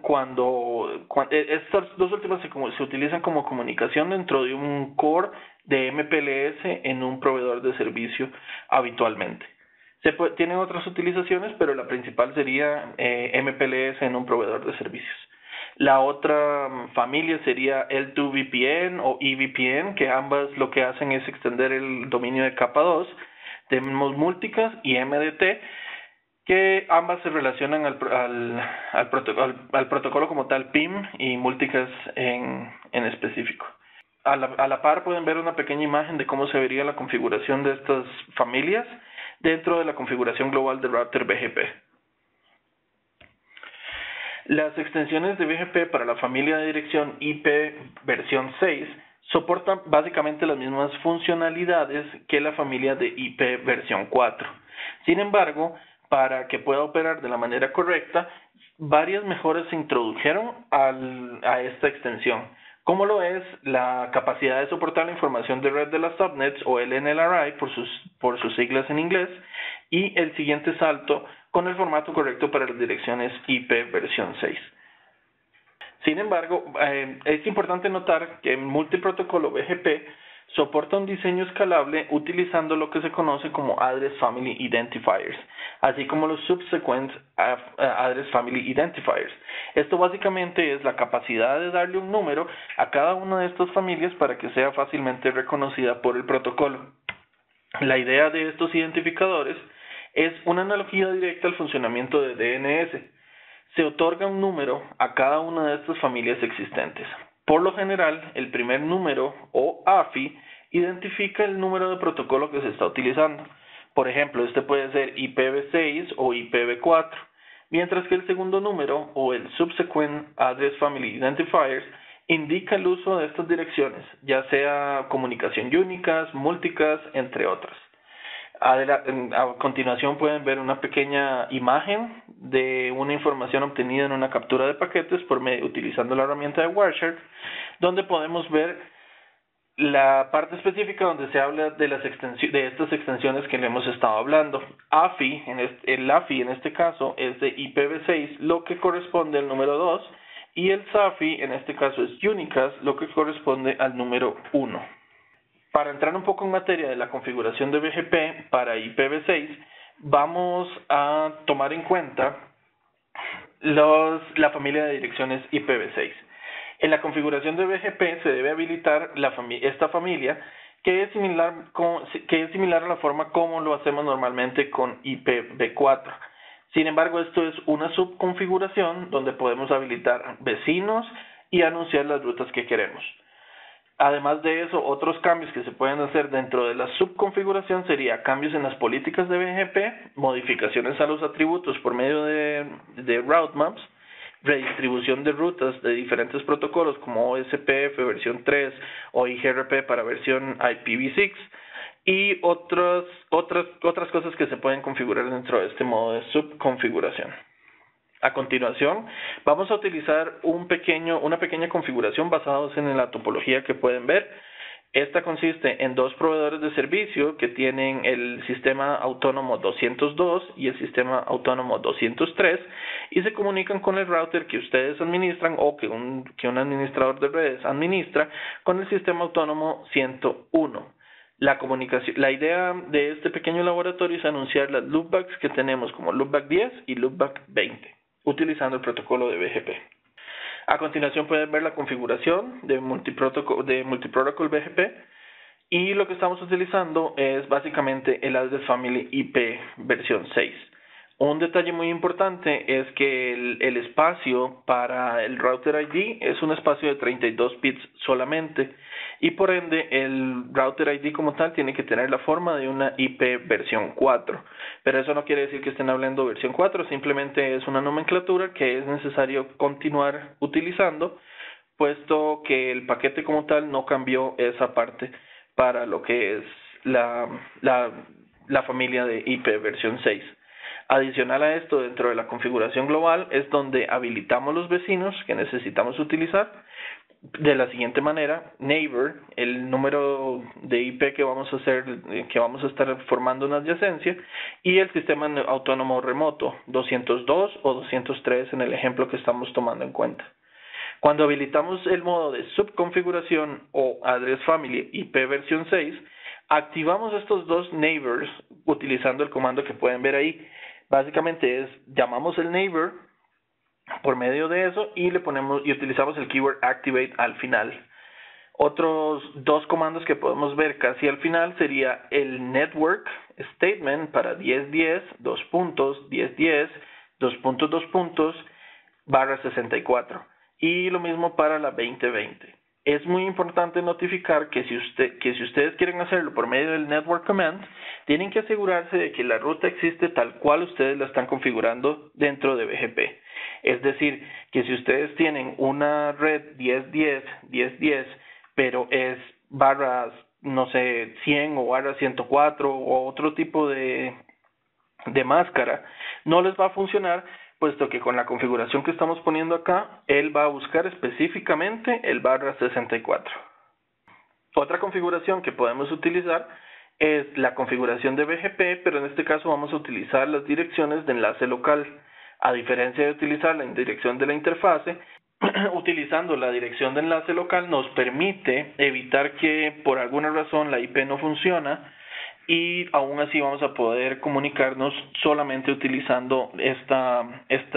se utilizan como comunicación dentro de un core de MPLS en un proveedor de servicio habitualmente. Tienen otras utilizaciones, pero la principal sería MPLS en un proveedor de servicios. La otra familia sería L2VPN o EVPN, que ambas lo que hacen es extender el dominio de capa 2. Tenemos Multicast y MDT, que ambas se relacionan al protocolo como tal PIM y Multicast en específico. A la par pueden ver una pequeña imagen de cómo se vería la configuración de estas familias dentro de la configuración global del router BGP. Las extensiones de BGP para la familia de dirección IP versión 6 soportan básicamente las mismas funcionalidades que la familia de IP versión 4. Sin embargo, para que pueda operar de la manera correcta, varias mejoras se introdujeron a esta extensión, como lo es la capacidad de soportar la información de red de las subnets o el NLRI por sus siglas en inglés, y el siguiente salto con el formato correcto para las direcciones IP versión 6. Sin embargo, es importante notar que el multiprotocolo BGP soporta un diseño escalable utilizando lo que se conoce como Address Family Identifiers, así como los Subsequent Address Family Identifiers. Esto básicamente es la capacidad de darle un número a cada una de estas familias para que sea fácilmente reconocida por el protocolo. La idea de estos identificadores es una analogía directa al funcionamiento de DNS. Se otorga un número a cada una de estas familias existentes. Por lo general, el primer número, o AFI, identifica el número de protocolo que se está utilizando. Por ejemplo, este puede ser IPv6 o IPv4, mientras que el segundo número, o el Subsequent Address Family Identifiers, indica el uso de estas direcciones, ya sea comunicación únicas, multicast, entre otras. A continuación pueden ver una pequeña imagen de una información obtenida en una captura de paquetes utilizando la herramienta de Wireshark, donde podemos ver la parte específica donde se habla de estas extensiones que le hemos estado hablando. El AFI en este caso es de IPv6, lo que corresponde al número 2, y el SAFI en este caso es Unicast, lo que corresponde al número 1. Para entrar un poco en materia de la configuración de BGP para IPv6, vamos a tomar en cuenta la familia de direcciones IPv6. En la configuración de BGP se debe habilitar esta familia, que es similar a la forma como lo hacemos normalmente con IPv4. Sin embargo, esto es una subconfiguración donde podemos habilitar vecinos y anunciar las rutas que queremos. Además de eso, otros cambios que se pueden hacer dentro de la subconfiguración sería cambios en las políticas de BGP, modificaciones a los atributos por medio de route maps, redistribución de rutas de diferentes protocolos como OSPF versión 3 o IGRP para versión IPv6, y otras cosas que se pueden configurar dentro de este modo de subconfiguración. A continuación, vamos a utilizar una pequeña configuración basados en la topología que pueden ver. Esta consiste en dos proveedores de servicio que tienen el sistema autónomo 202 y el sistema autónomo 203 y se comunican con el router que ustedes administran o que un administrador de redes administra con el sistema autónomo 101. La idea de este pequeño laboratorio es anunciar las loopbacks que tenemos como loopback 10 y loopback 20, utilizando el protocolo de BGP. A continuación pueden ver la configuración de multiprotocol BGP y lo que estamos utilizando es básicamente el Address Family IP versión 6. Un detalle muy importante es que el espacio para el router ID es un espacio de 32 bits solamente y por ende el router ID como tal tiene que tener la forma de una IP versión 4. Pero eso no quiere decir que estén hablando versión 4, simplemente es una nomenclatura que es necesario continuar utilizando, puesto que el paquete como tal no cambió esa parte para lo que es la familia de IP versión 6. Adicional a esto, dentro de la configuración global es donde habilitamos los vecinos que necesitamos utilizar de la siguiente manera: neighbor, el número de IP que vamos a estar formando una adyacencia, y el sistema autónomo remoto 202 o 203 en el ejemplo que estamos tomando en cuenta. Cuando habilitamos el modo de subconfiguración o address family IP versión 6, activamos estos dos neighbors utilizando el comando que pueden ver ahí. Básicamente llamamos el neighbor por medio de eso y utilizamos el keyword activate al final. Otros dos comandos que podemos ver casi al final sería el network statement para 10.10, 10.10, 2.2 y lo mismo para la 2020. Es muy importante notificar que si ustedes quieren hacerlo por medio del network command, tienen que asegurarse de que la ruta existe tal cual ustedes la están configurando dentro de BGP. Es decir, que si ustedes tienen una red 10.10, pero es barras, no sé, 100 o barra 104 o otro tipo de máscara, no les va a funcionar, puesto que con la configuración que estamos poniendo acá, él va a buscar específicamente el barra 64. Otra configuración que podemos utilizar es la configuración de BGP, pero en este caso vamos a utilizar las direcciones de enlace local. A diferencia de utilizar la dirección de la interfase, utilizando la dirección de enlace local nos permite evitar que por alguna razón la IP no funciona, y aún así vamos a poder comunicarnos solamente utilizando esta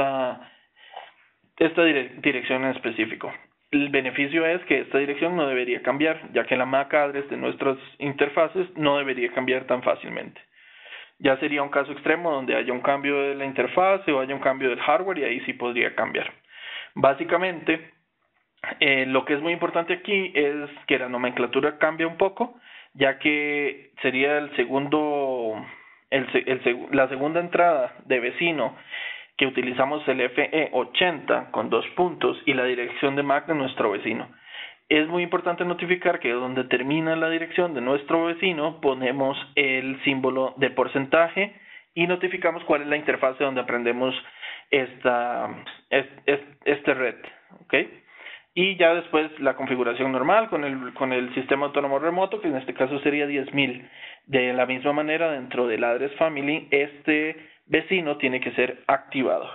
dirección en específico. El beneficio es que esta dirección no debería cambiar, ya que la MAC address de nuestras interfaces no debería cambiar tan fácilmente. Ya sería un caso extremo donde haya un cambio de la interfase o haya un cambio del hardware, y ahí sí podría cambiar. Básicamente, lo que es muy importante aquí es que la nomenclatura cambia un poco, ya que sería la segunda entrada de vecino que utilizamos el FE80 con 2 puntos y la dirección de MAC de nuestro vecino. Es muy importante notificar que donde termina la dirección de nuestro vecino ponemos el símbolo de porcentaje y notificamos cuál es la interfase donde aprendemos esta red, ¿ok? Y ya después la configuración normal con el sistema autónomo remoto, que en este caso sería 10.000. De la misma manera, dentro del address family, este vecino tiene que ser activado.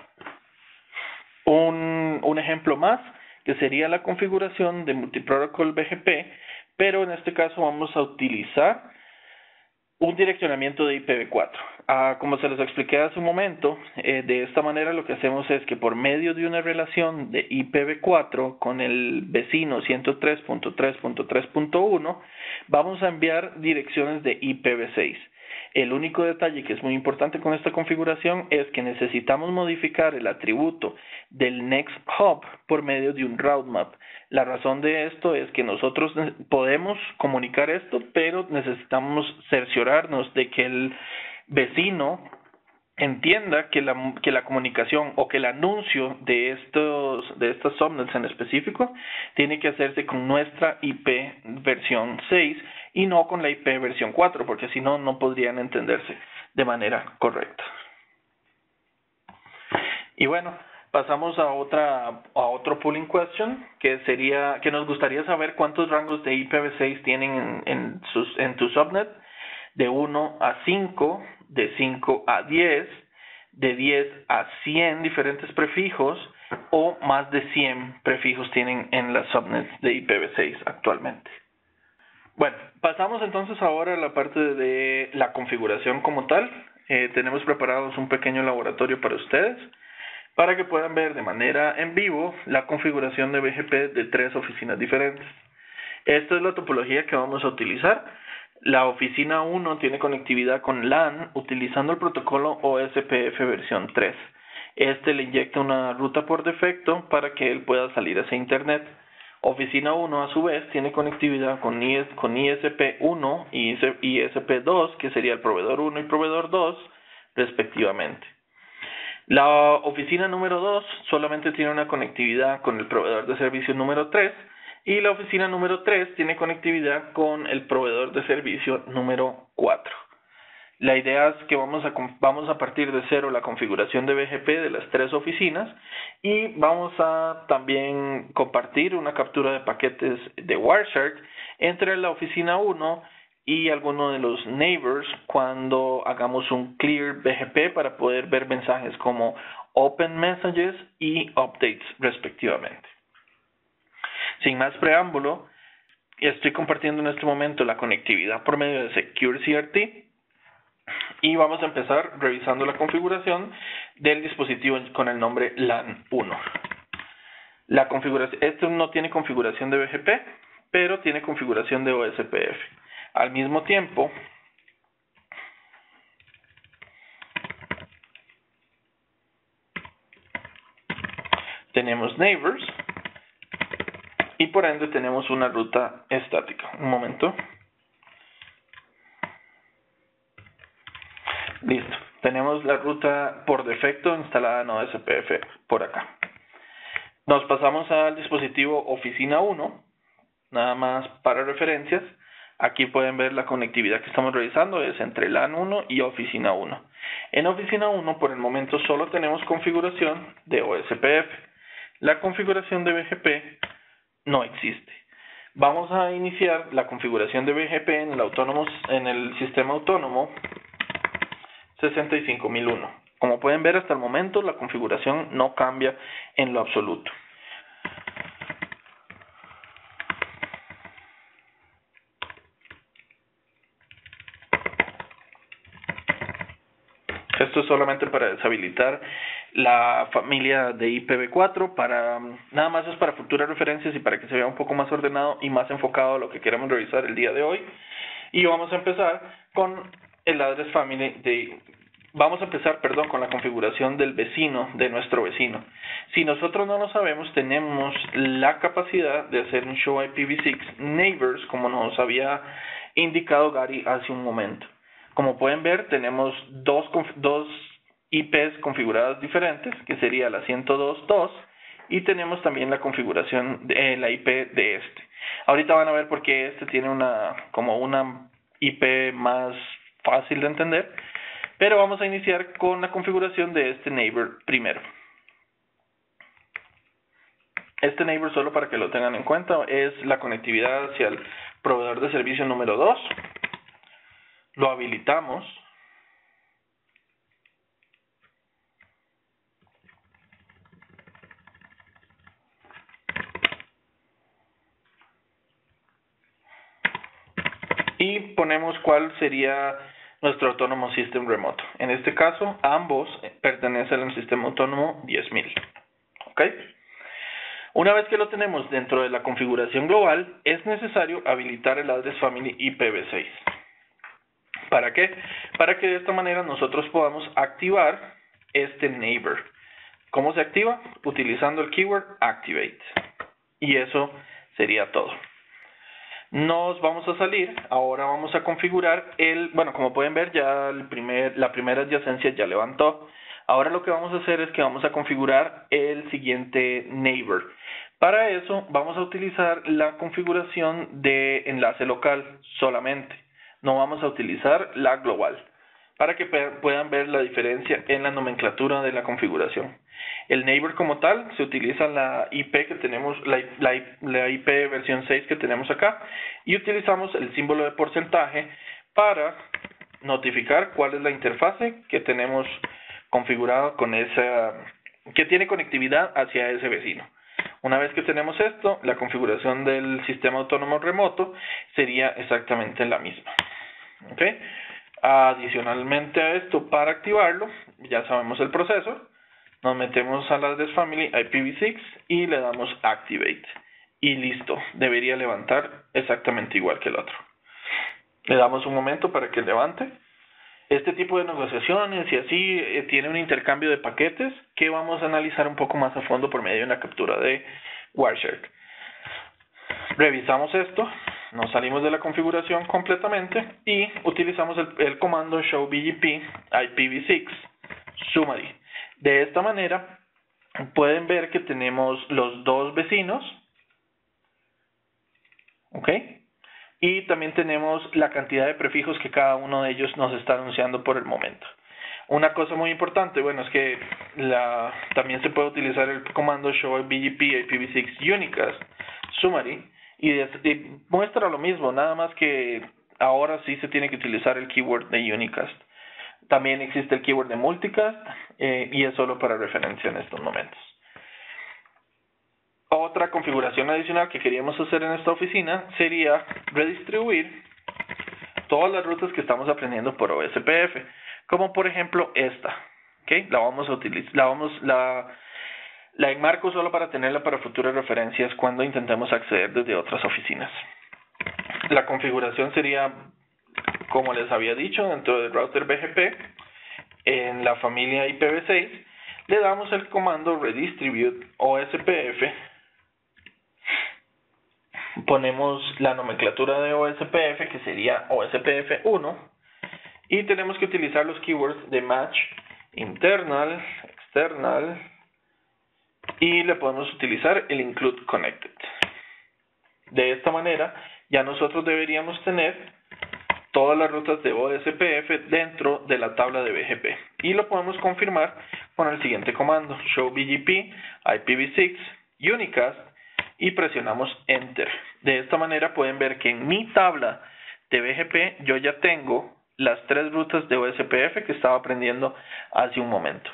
Un ejemplo más, que sería la configuración de multiprotocol BGP, pero en este caso vamos a utilizar un direccionamiento de IPv4. Como se les expliqué hace un momento, de esta manera lo que hacemos es que por medio de una relación de IPv4 con el vecino 103.3.3.1 vamos a enviar direcciones de IPv6. El único detalle que es muy importante con esta configuración es que necesitamos modificar el atributo del next hop por medio de un route map. La razón de esto es que nosotros podemos comunicar esto, pero necesitamos cerciorarnos de que el vecino entienda que la comunicación o que el anuncio de estas subnets en específico tiene que hacerse con nuestra IP versión 6 y no con la IP versión 4, porque si no, no podrían entenderse de manera correcta. Y bueno, pasamos a otro polling question, que nos gustaría saber cuántos rangos de IPv6 tienen en tu subnet, de 1 a 5, de 5 a 10, de 10 a 100 diferentes prefijos, o más de 100 prefijos tienen en las subnets de IPv6 actualmente. Bueno, pasamos entonces ahora a la parte de la configuración como tal. Tenemos preparados un pequeño laboratorio para ustedes, para que puedan ver de manera en vivo la configuración de BGP de 3 oficinas diferentes. Esta es la topología que vamos a utilizar. La oficina 1 tiene conectividad con LAN utilizando el protocolo OSPF versión 3. Este le inyecta una ruta por defecto para que él pueda salir hacia Internet. Oficina 1 a su vez tiene conectividad con ISP1 y ISP2, que sería el proveedor 1 y proveedor 2 respectivamente. La oficina número 2 solamente tiene una conectividad con el proveedor de servicio número 3, y la oficina número 3 tiene conectividad con el proveedor de servicio número 4. La idea es que vamos a partir de cero la configuración de BGP de las 3 oficinas, y vamos a también compartir una captura de paquetes de Wireshark entre la oficina 1 y alguno de los neighbors cuando hagamos un clear BGP para poder ver mensajes como open messages y updates respectivamente. Sin más preámbulo, estoy compartiendo en este momento la conectividad por medio de Secure CRT y vamos a empezar revisando la configuración del dispositivo con el nombre LAN 1. La configuración, este no tiene configuración de BGP, pero tiene configuración de OSPF. Al mismo tiempo, tenemos neighbors y por ende tenemos una ruta estática. Un momento. Listo. Tenemos la ruta por defecto instalada en OSPF por acá. Nos pasamos al dispositivo Oficina 1, nada más para referencias. Aquí pueden ver la conectividad que estamos revisando, es entre LAN 1 y Oficina 1. En Oficina 1 por el momento solo tenemos configuración de OSPF. La configuración de BGP no existe. Vamos a iniciar la configuración de BGP en el sistema autónomo 65001. Como pueden ver, hasta el momento la configuración no cambia en lo absoluto. Esto es solamente para deshabilitar la familia de IPv4, nada más es para futuras referencias y para que se vea un poco más ordenado y más enfocado a lo que queremos revisar el día de hoy. Y vamos a empezar con el address family con la configuración del vecino, de nuestro vecino. Si nosotros no lo sabemos, tenemos la capacidad de hacer un show IPv6 neighbors, como nos había indicado Gary hace un momento. Como pueden ver, tenemos dos IPs configuradas diferentes, que sería la 102.2, y tenemos también la configuración de la IP de este. Ahorita van a ver por qué este tiene una IP más fácil de entender, pero vamos a iniciar con la configuración de este neighbor primero. Este neighbor, solo para que lo tengan en cuenta, es la conectividad hacia el proveedor de servicio número 2. Lo habilitamos. Y ponemos cuál sería nuestro autónomo system remoto. En este caso, ambos pertenecen al sistema autónomo 10.000. ¿Ok? Una vez que lo tenemos dentro de la configuración global, es necesario habilitar el address family IPv6. ¿Para qué? Para que de esta manera nosotros podamos activar este neighbor. ¿Cómo se activa? Utilizando el keyword activate. Y eso sería todo. Nos vamos a salir, ahora vamos a configurar como pueden ver ya la primera adyacencia ya levantó. Ahora lo que vamos a hacer es que vamos a configurar el siguiente neighbor. Para eso vamos a utilizar la configuración de enlace local solamente. No vamos a utilizar la global, para que puedan ver la diferencia en la nomenclatura de la configuración. El neighbor como tal se utiliza la IP que tenemos, la IP versión 6 que tenemos acá, y utilizamos el símbolo de porcentaje para notificar cuál es la interfase que tenemos configurada con esa, que tiene conectividad hacia ese vecino. Una vez que tenemos esto, la configuración del sistema autónomo remoto sería exactamente la misma. ¿Okay? Adicionalmente a esto, para activarlo, ya sabemos el proceso. Nos metemos a la Address Family IPv6 y le damos Activate. Y listo, debería levantar exactamente igual que el otro. Le damos un momento para que levante. Este tipo de negociaciones y así tiene un intercambio de paquetes que vamos a analizar un poco más a fondo por medio de una captura de Wireshark. Revisamos esto, nos salimos de la configuración completamente y utilizamos el comando show BGP IPv6 summary. De esta manera pueden ver que tenemos los dos vecinos, ¿ok? Y también tenemos la cantidad de prefijos que cada uno de ellos nos está anunciando por el momento. Una cosa muy importante, bueno, es que también se puede utilizar el comando show BGP IPv6 unicast summary y muestra lo mismo, nada más que ahora sí se tiene que utilizar el keyword de unicast. También existe el keyword de multicast y es solo para referencia en estos momentos. Otra configuración adicional que queríamos hacer en esta oficina sería redistribuir todas las rutas que estamos aprendiendo por OSPF, como por ejemplo esta. ¿Okay? La vamos a utilizar, la enmarco solo para tenerla para futuras referencias cuando intentemos acceder desde otras oficinas. La configuración sería, como les había dicho, dentro del router BGP, en la familia IPv6, le damos el comando redistribute OSPF. Ponemos la nomenclatura de OSPF, que sería OSPF1, y tenemos que utilizar los keywords de match, internal, external, y le podemos utilizar el include connected. De esta manera, ya nosotros deberíamos tener todas las rutas de OSPF dentro de la tabla de BGP, y lo podemos confirmar con el siguiente comando, show BGP IPv6 unicast, y presionamos Enter. De esta manera pueden ver que en mi tabla de BGP yo ya tengo las 3 rutas de OSPF que estaba aprendiendo hace un momento.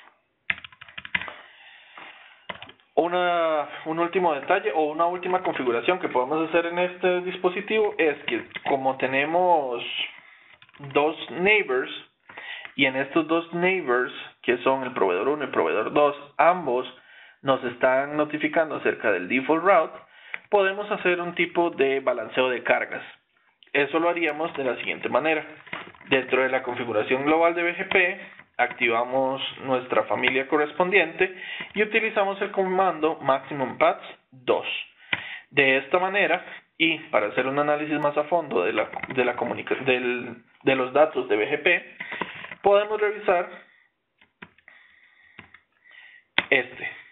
Un último detalle o una última configuración que podemos hacer en este dispositivo es que como tenemos dos neighbors y en estos dos neighbors que son el proveedor 1 y el proveedor 2, ambos nos están notificando acerca del default route, podemos hacer un tipo de balanceo de cargas. Eso lo haríamos de la siguiente manera. Dentro de la configuración global de BGP, activamos nuestra familia correspondiente y utilizamos el comando maximum paths 2. De esta manera, y para hacer un análisis más a fondo de los datos de BGP, podemos revisar este.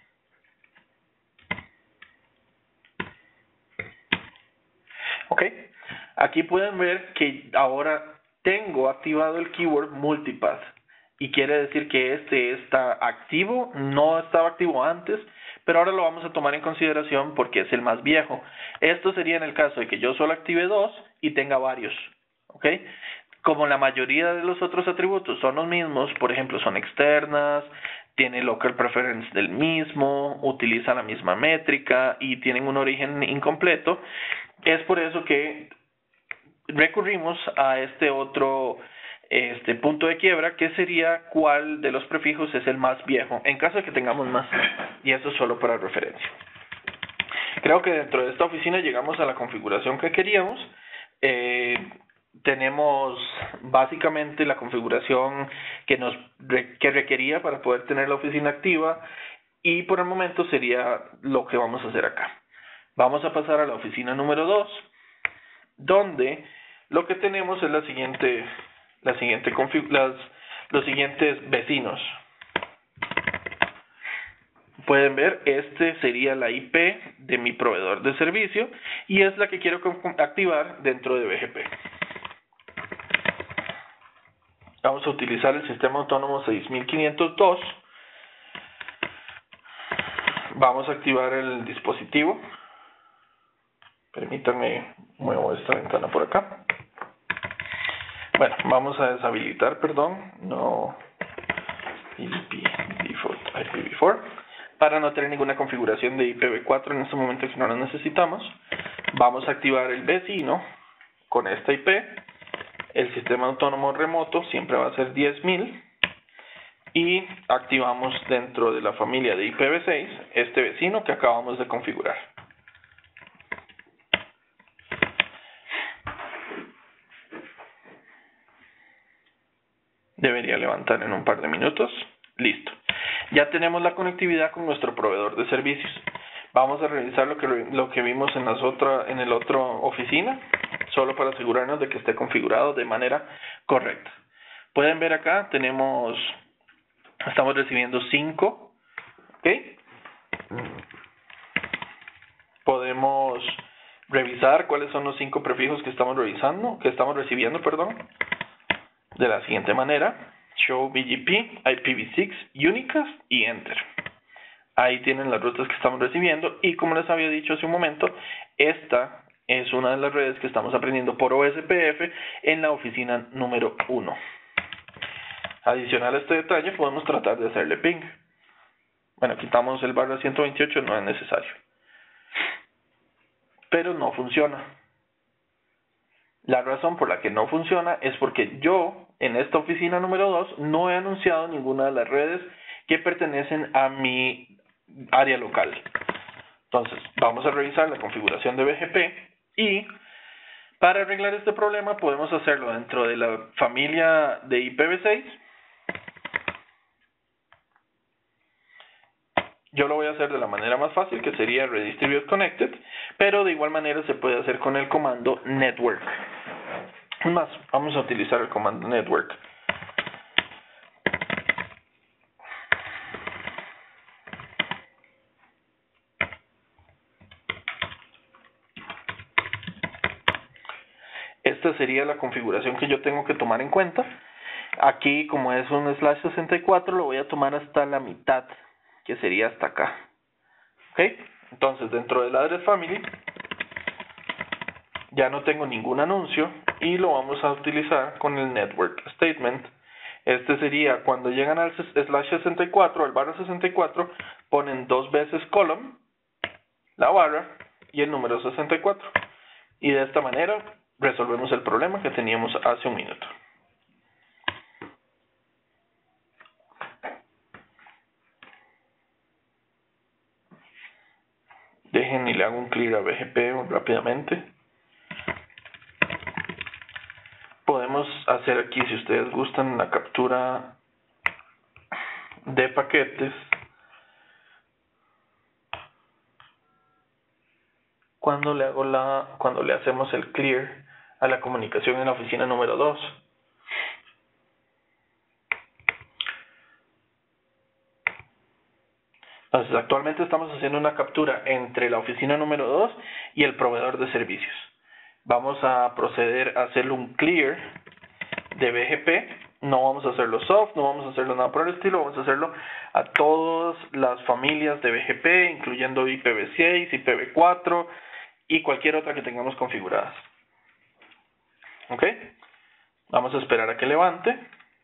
Ok, aquí pueden ver que ahora tengo activado el keyword multipath y quiere decir que este está activo, no estaba activo antes, pero ahora lo vamos a tomar en consideración porque es el más viejo. Esto sería en el caso de que yo solo active 2 y tenga varios. ¿Ok? Como la mayoría de los otros atributos son los mismos, por ejemplo, son externas, tiene local preference del mismo, utiliza la misma métrica y tienen un origen incompleto, es por eso que recurrimos a este otro punto de quiebra, que sería cuál de los prefijos es el más viejo, en caso de que tengamos más, y eso solo para referencia. Creo que dentro de esta oficina llegamos a la configuración que queríamos. Tenemos básicamente la configuración que requería para poder tener la oficina activa, y por el momento sería lo que vamos a hacer acá. Vamos a pasar a la oficina número 2, donde lo que tenemos es los siguientes vecinos. pueden ver, este sería la IP de mi proveedor de servicio y es la que quiero activar dentro de BGP. Vamos a utilizar el sistema autónomo 6502. Vamos a activar el dispositivo. Permítanme, muevo esta ventana por acá. Bueno, vamos a deshabilitar, no IP default IPv4 para no tener ninguna configuración de IPv4 en este momento que no la necesitamos. Vamos a activar el vecino con esta IP. El sistema autónomo remoto siempre va a ser 10.000 y activamos dentro de la familia de IPv6 este vecino que acabamos de configurar. Debería levantar en un par de minutos. Listo. Ya tenemos la conectividad con nuestro proveedor de servicios. Vamos a revisar lo que vimos en el otro oficina, solo para asegurarnos de que esté configurado de manera correcta. Pueden ver acá, estamos recibiendo 5, ¿ok? Podemos revisar cuáles son los 5 prefijos que estamos recibiendo, de la siguiente manera: show BGP, IPv6, Unicast y Enter. Ahí tienen las rutas que estamos recibiendo y, como les había dicho hace un momento, esta es una de las redes que estamos aprendiendo por OSPF en la oficina número 1. Adicional a este detalle, podemos tratar de hacerle ping. Bueno, quitamos el /128, no es necesario. Pero no funciona. La razón por la que no funciona es porque yo, en esta oficina número 2, no he anunciado ninguna de las redes que pertenecen a mi área local. Entonces, vamos a revisar la configuración de BGP y para arreglar este problema podemos hacerlo dentro de la familia de IPv6. Yo lo voy a hacer de la manera más fácil, que sería redistribute connected, pero de igual manera se puede hacer con el comando network. Más, vamos a utilizar el comando network. Esta sería la configuración que yo tengo que tomar en cuenta. Aquí, como es un /64, lo voy a tomar hasta la mitad, que sería hasta acá. ¿Ok? Entonces, dentro del address family, ya no tengo ningún anuncio y lo vamos a utilizar con el network statement. Este sería cuando llegan al /64, al /64, ponen 2 veces column, la barra y el número 64. Y de esta manera resolvemos el problema que teníamos hace un minuto. Dejen y le hago un clear a BGP rápidamente. Podemos hacer aquí, si ustedes gustan, la captura de paquetes cuando le hacemos el clear a la comunicación en la oficina número 2. Entonces, actualmente estamos haciendo una captura entre la oficina número 2 y el proveedor de servicios. Vamos a proceder a hacerle un clear de BGP. No vamos a hacerlo soft, no vamos a hacerlo nada por el estilo, vamos a hacerlo a todas las familias de BGP, incluyendo IPv6, IPv4 y cualquier otra que tengamos configuradas. ¿Ok? Vamos a esperar a que levante.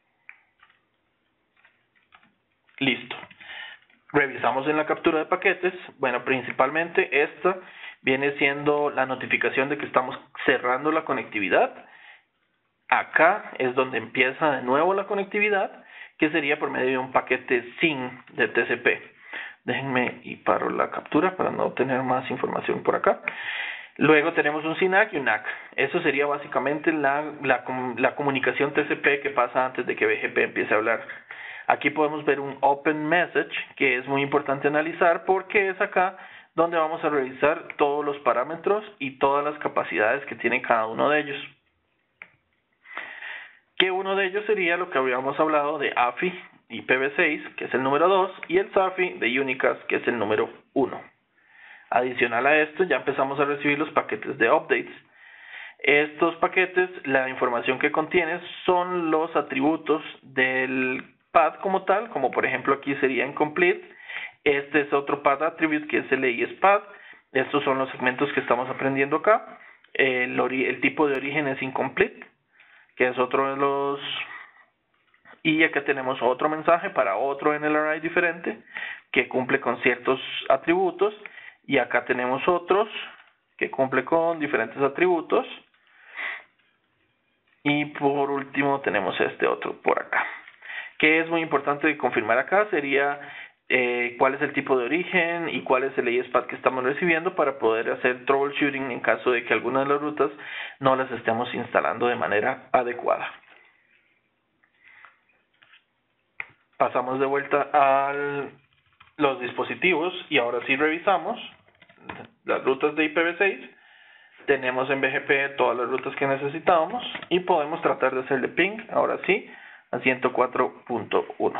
Listo. Revisamos en la captura de paquetes. Bueno, principalmente esta viene siendo la notificación de que estamos cerrando la conectividad. Acá es donde empieza de nuevo la conectividad, que sería por medio de un paquete SYN de TCP. Déjenme y paro la captura para no tener más información por acá. Luego tenemos un SYNACK y un NACK. Eso sería básicamente la comunicación TCP que pasa antes de que BGP empiece a hablar. Aquí podemos ver un Open Message, que es muy importante analizar porque es acá donde vamos a revisar todos los parámetros y todas las capacidades que tiene cada uno de ellos. Que uno de ellos sería lo que habíamos hablado de AFI IPv6, que es el número 2, y el SAFI de Unicast, que es el número 1. Adicional a esto, ya empezamos a recibir los paquetes de updates. Estos paquetes, la información que contienen son los atributos del path como tal, como por ejemplo aquí sería incomplete. Este es otro path attribute que es el AES-path. Estos son los segmentos que estamos aprendiendo acá. El tipo de origen es incomplete, que es otro de los... Y acá tenemos otro mensaje para otro NLRI diferente, que cumple con ciertos atributos. Y acá tenemos otros que cumple con diferentes atributos. Y por último tenemos este otro por acá. Que es muy importante confirmar acá sería cuál es el tipo de origen y cuál es el AES-path que estamos recibiendo para poder hacer troubleshooting en caso de que alguna de las rutas no las estemos instalando de manera adecuada. Pasamos de vuelta a los dispositivos y ahora sí revisamos las rutas de IPv6. Tenemos en BGP todas las rutas que necesitábamos y podemos tratar de hacerle ping, ahora sí, a 104.1.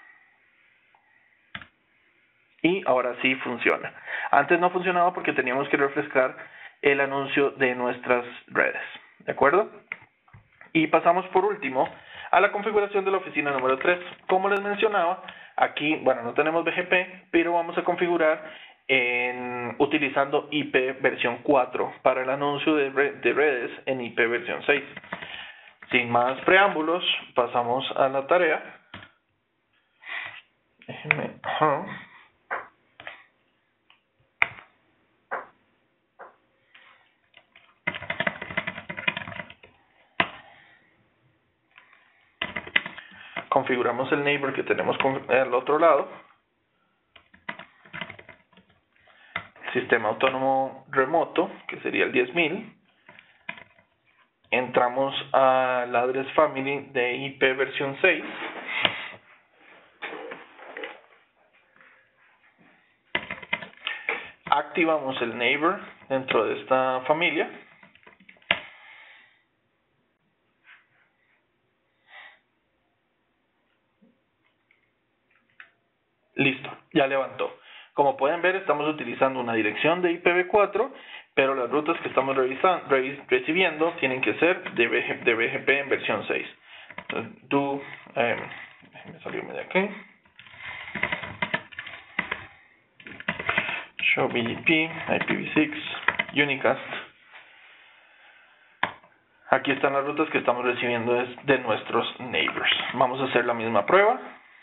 Y ahora sí funciona. Antes no funcionaba porque teníamos que refrescar el anuncio de nuestras redes. ¿De acuerdo? Y pasamos por último a la configuración de la oficina número 3. Como les mencionaba, aquí, bueno, no tenemos BGP, pero vamos a configurar utilizando IP versión 4 para el anuncio de redes en IP versión 6. Sin más preámbulos, pasamos a la tarea. Configuramos el neighbor que tenemos al otro lado. Sistema autónomo remoto, que sería el 10.000. Entramos al address family de IP versión 6. Activamos el neighbor dentro de esta familia. Listo, ya levantó. Como pueden ver, estamos utilizando una dirección de IPv4, pero las rutas que estamos recibiendo tienen que ser de BGP en versión 6. Entonces, déjenme salirme de aquí. Show BGP, IPv6, Unicast. Aquí están las rutas que estamos recibiendo de nuestros neighbors. Vamos a hacer la misma prueba.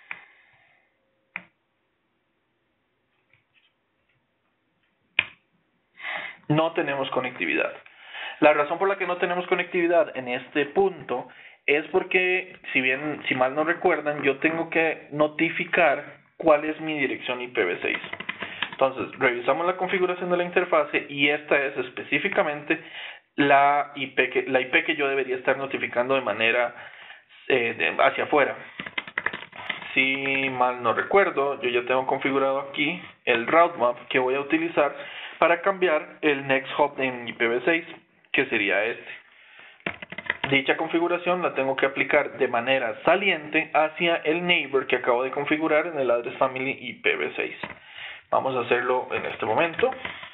No tenemos conectividad. La razón por la que no tenemos conectividad en este punto es porque, si mal no recuerdan, yo tengo que notificar cuál es mi dirección IPv6. Entonces, revisamos la configuración de la interfase y esta es específicamente la IP que yo debería estar notificando de manera hacia afuera. Si mal no recuerdo, yo ya tengo configurado aquí el route map que voy a utilizar para cambiar el next hop en IPv6, que sería este. Dicha configuración la tengo que aplicar de manera saliente hacia el neighbor que acabo de configurar en el address family IPv6. Vamos a hacerlo en este momento.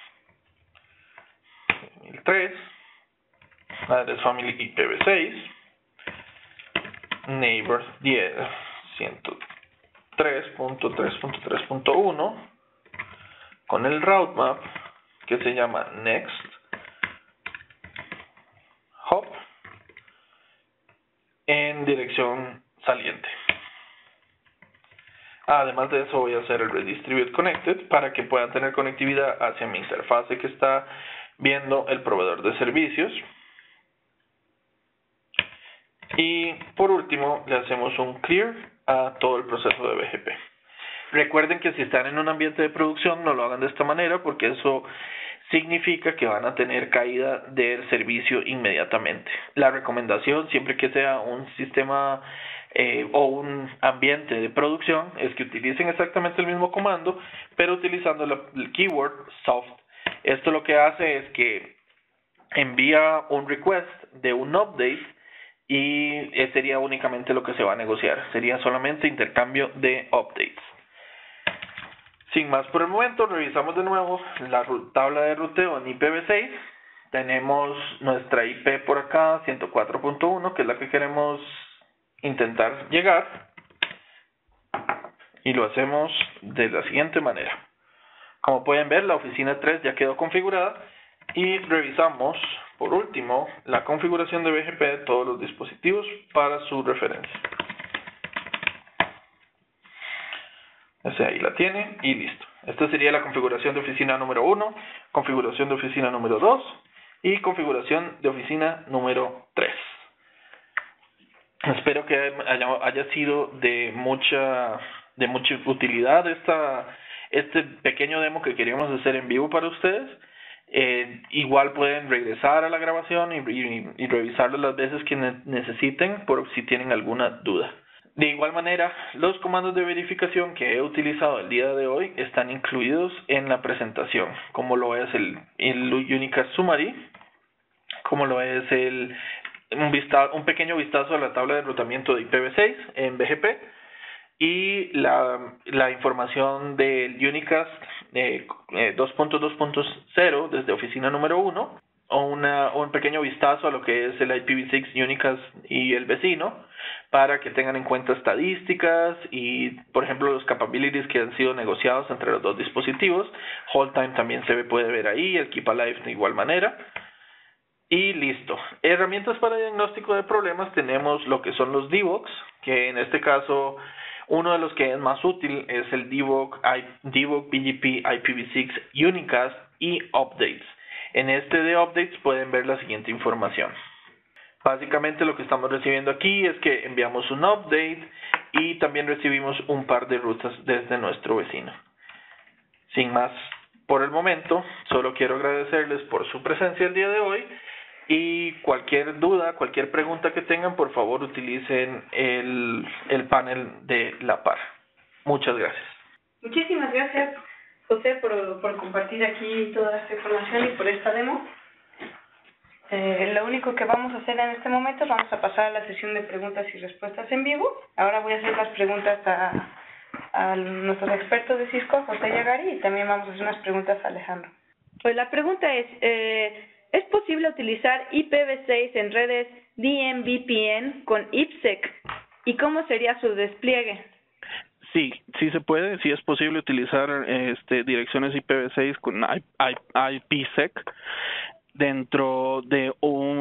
2003, address family IPv6, neighbor 103.3.3.1 con el route map que se llama next hop en dirección saliente. Además de eso voy a hacer el redistribute connected para que puedan tener conectividad hacia mi interfase que está viendo el proveedor de servicios. Y por último le hacemos un clear a todo el proceso de BGP. Recuerden que si están en un ambiente de producción no lo hagan de esta manera porque eso significa que van a tener caída del servicio inmediatamente. La recomendación, siempre que sea un sistema o un ambiente de producción, es que utilicen exactamente el mismo comando, pero utilizando el keyword soft. Esto lo que hace es que envía un request de un update y sería únicamente lo que se va a negociar. Sería solamente intercambio de updates. Sin más por el momento, revisamos de nuevo la tabla de ruteo en IPv6. Tenemos nuestra IP por acá, 104.1, que es la que queremos intentar llegar. Y lo hacemos de la siguiente manera. Como pueden ver, la oficina 3 ya quedó configurada. Y revisamos, por último, la configuración de BGP de todos los dispositivos para su referencia. Ahí la tiene y listo. Esta sería la configuración de oficina número 1, configuración de oficina número 2 y configuración de oficina número 3. Espero que haya sido de mucha utilidad este pequeño demo que queríamos hacer en vivo para ustedes. Igual pueden regresar a la grabación y revisarlo las veces que necesiten por si tienen alguna duda. De igual manera, los comandos de verificación que he utilizado el día de hoy están incluidos en la presentación, como lo es el Unicast Summary, como lo es un pequeño vistazo a la tabla de enrutamiento de IPv6 en BGP y la información del Unicast 2.2.0 desde oficina número 1 o un pequeño vistazo a lo que es el IPv6 Unicast y el vecino para que tengan en cuenta estadísticas y, por ejemplo, los capabilities que han sido negociados entre los dos dispositivos. Hold time también se puede ver ahí, el Keep Alive de igual manera. Y listo. Herramientas para diagnóstico de problemas tenemos lo que son los DBOCs, que en este caso uno de los que es más útil es el DBOC BGP IPv6 Unicast y Updates. En este de Updates pueden ver la siguiente información. Básicamente lo que estamos recibiendo aquí es que enviamos un update y también recibimos un par de rutas desde nuestro vecino. Sin más por el momento, solo quiero agradecerles por su presencia el día de hoy y cualquier duda, cualquier pregunta que tengan, por favor utilicen el panel de la par. Muchas gracias. Muchísimas gracias, José, por compartir aquí toda esta información y por esta demo. Lo único que vamos a hacer en este momento es vamos a pasar a la sesión de preguntas y respuestas en vivo. Ahora voy a hacer las preguntas a nuestros expertos de Cisco, José Yagari, y también vamos a hacer unas preguntas a Alejandro. Pues la pregunta ¿es posible utilizar IPv6 en redes DMVPN con IPsec? ¿Y cómo sería su despliegue? Sí se puede, sí es posible utilizar direcciones IPv6 con IPsec dentro de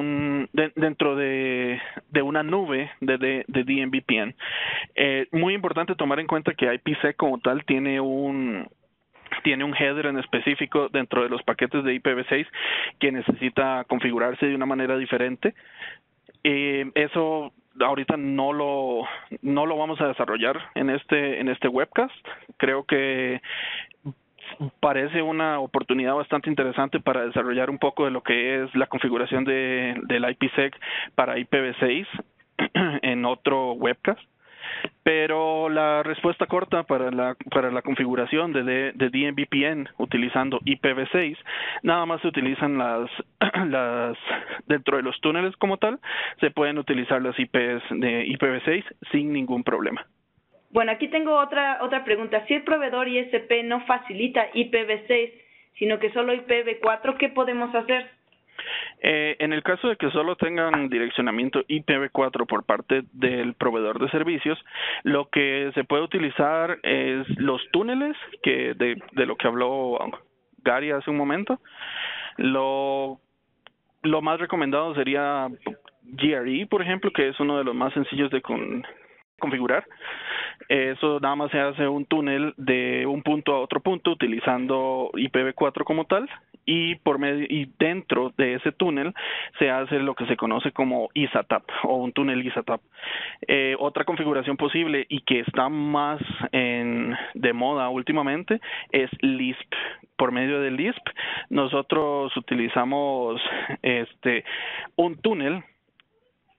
una nube de DMVPN. Muy importante tomar en cuenta que IPsec como tal tiene un header en específico dentro de los paquetes de IPv6 que necesita configurarse de una manera diferente. Eso ahorita no lo vamos a desarrollar en este webcast. Creo que parece una oportunidad bastante interesante para desarrollar un poco de lo que es la configuración del IPsec para IPv6 en otro webcast. Pero la respuesta corta para la configuración de DMVPN utilizando IPv6, nada más se utilizan las dentro de los túneles como tal, se pueden utilizar las IPs de IPv6 sin ningún problema. Bueno, aquí tengo otra pregunta. Si el proveedor ISP no facilita IPv6, sino que solo IPv4, ¿qué podemos hacer? En el caso de que solo tengan direccionamiento IPv4 por parte del proveedor de servicios, lo que se puede utilizar es los túneles, que de lo que habló Gary hace un momento. Lo más recomendado sería GRE, por ejemplo, que es uno de los más sencillos de configurar. Eso nada más se hace un túnel de un punto a otro punto utilizando IPv4 como tal, y dentro de ese túnel se hace lo que se conoce como ISATAP o un túnel ISATAP. Otra configuración posible y que está más de moda últimamente es Lisp. Por medio de Lisp nosotros utilizamos un túnel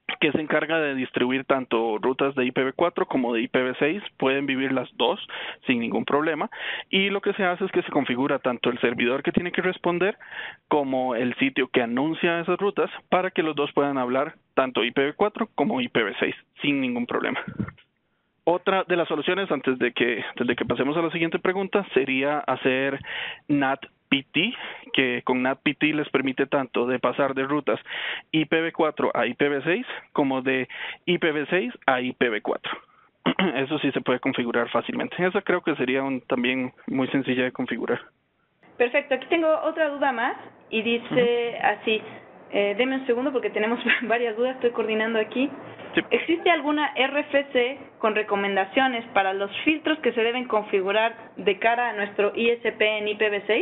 que se encarga de distribuir tanto rutas de IPv4 como de IPv6. Pueden vivir las dos sin ningún problema, y lo que se hace es que se configura tanto el servidor que tiene que responder como el sitio que anuncia esas rutas para que los dos puedan hablar tanto IPv4 como IPv6 sin ningún problema. Otra de las soluciones, antes de que pasemos a la siguiente pregunta, sería hacer NAT-PT, que con NAT-PT les permite tanto de pasar de rutas IPv4 a IPv6 como de IPv6 a IPv4. Eso sí se puede configurar fácilmente. Esa creo que sería también muy sencilla de configurar. Perfecto, aquí tengo otra duda más y dice así, deme un segundo porque tenemos varias dudas, estoy coordinando aquí. Sí. ¿Existe alguna RFC con recomendaciones para los filtros que se deben configurar de cara a nuestro ISP en IPv6?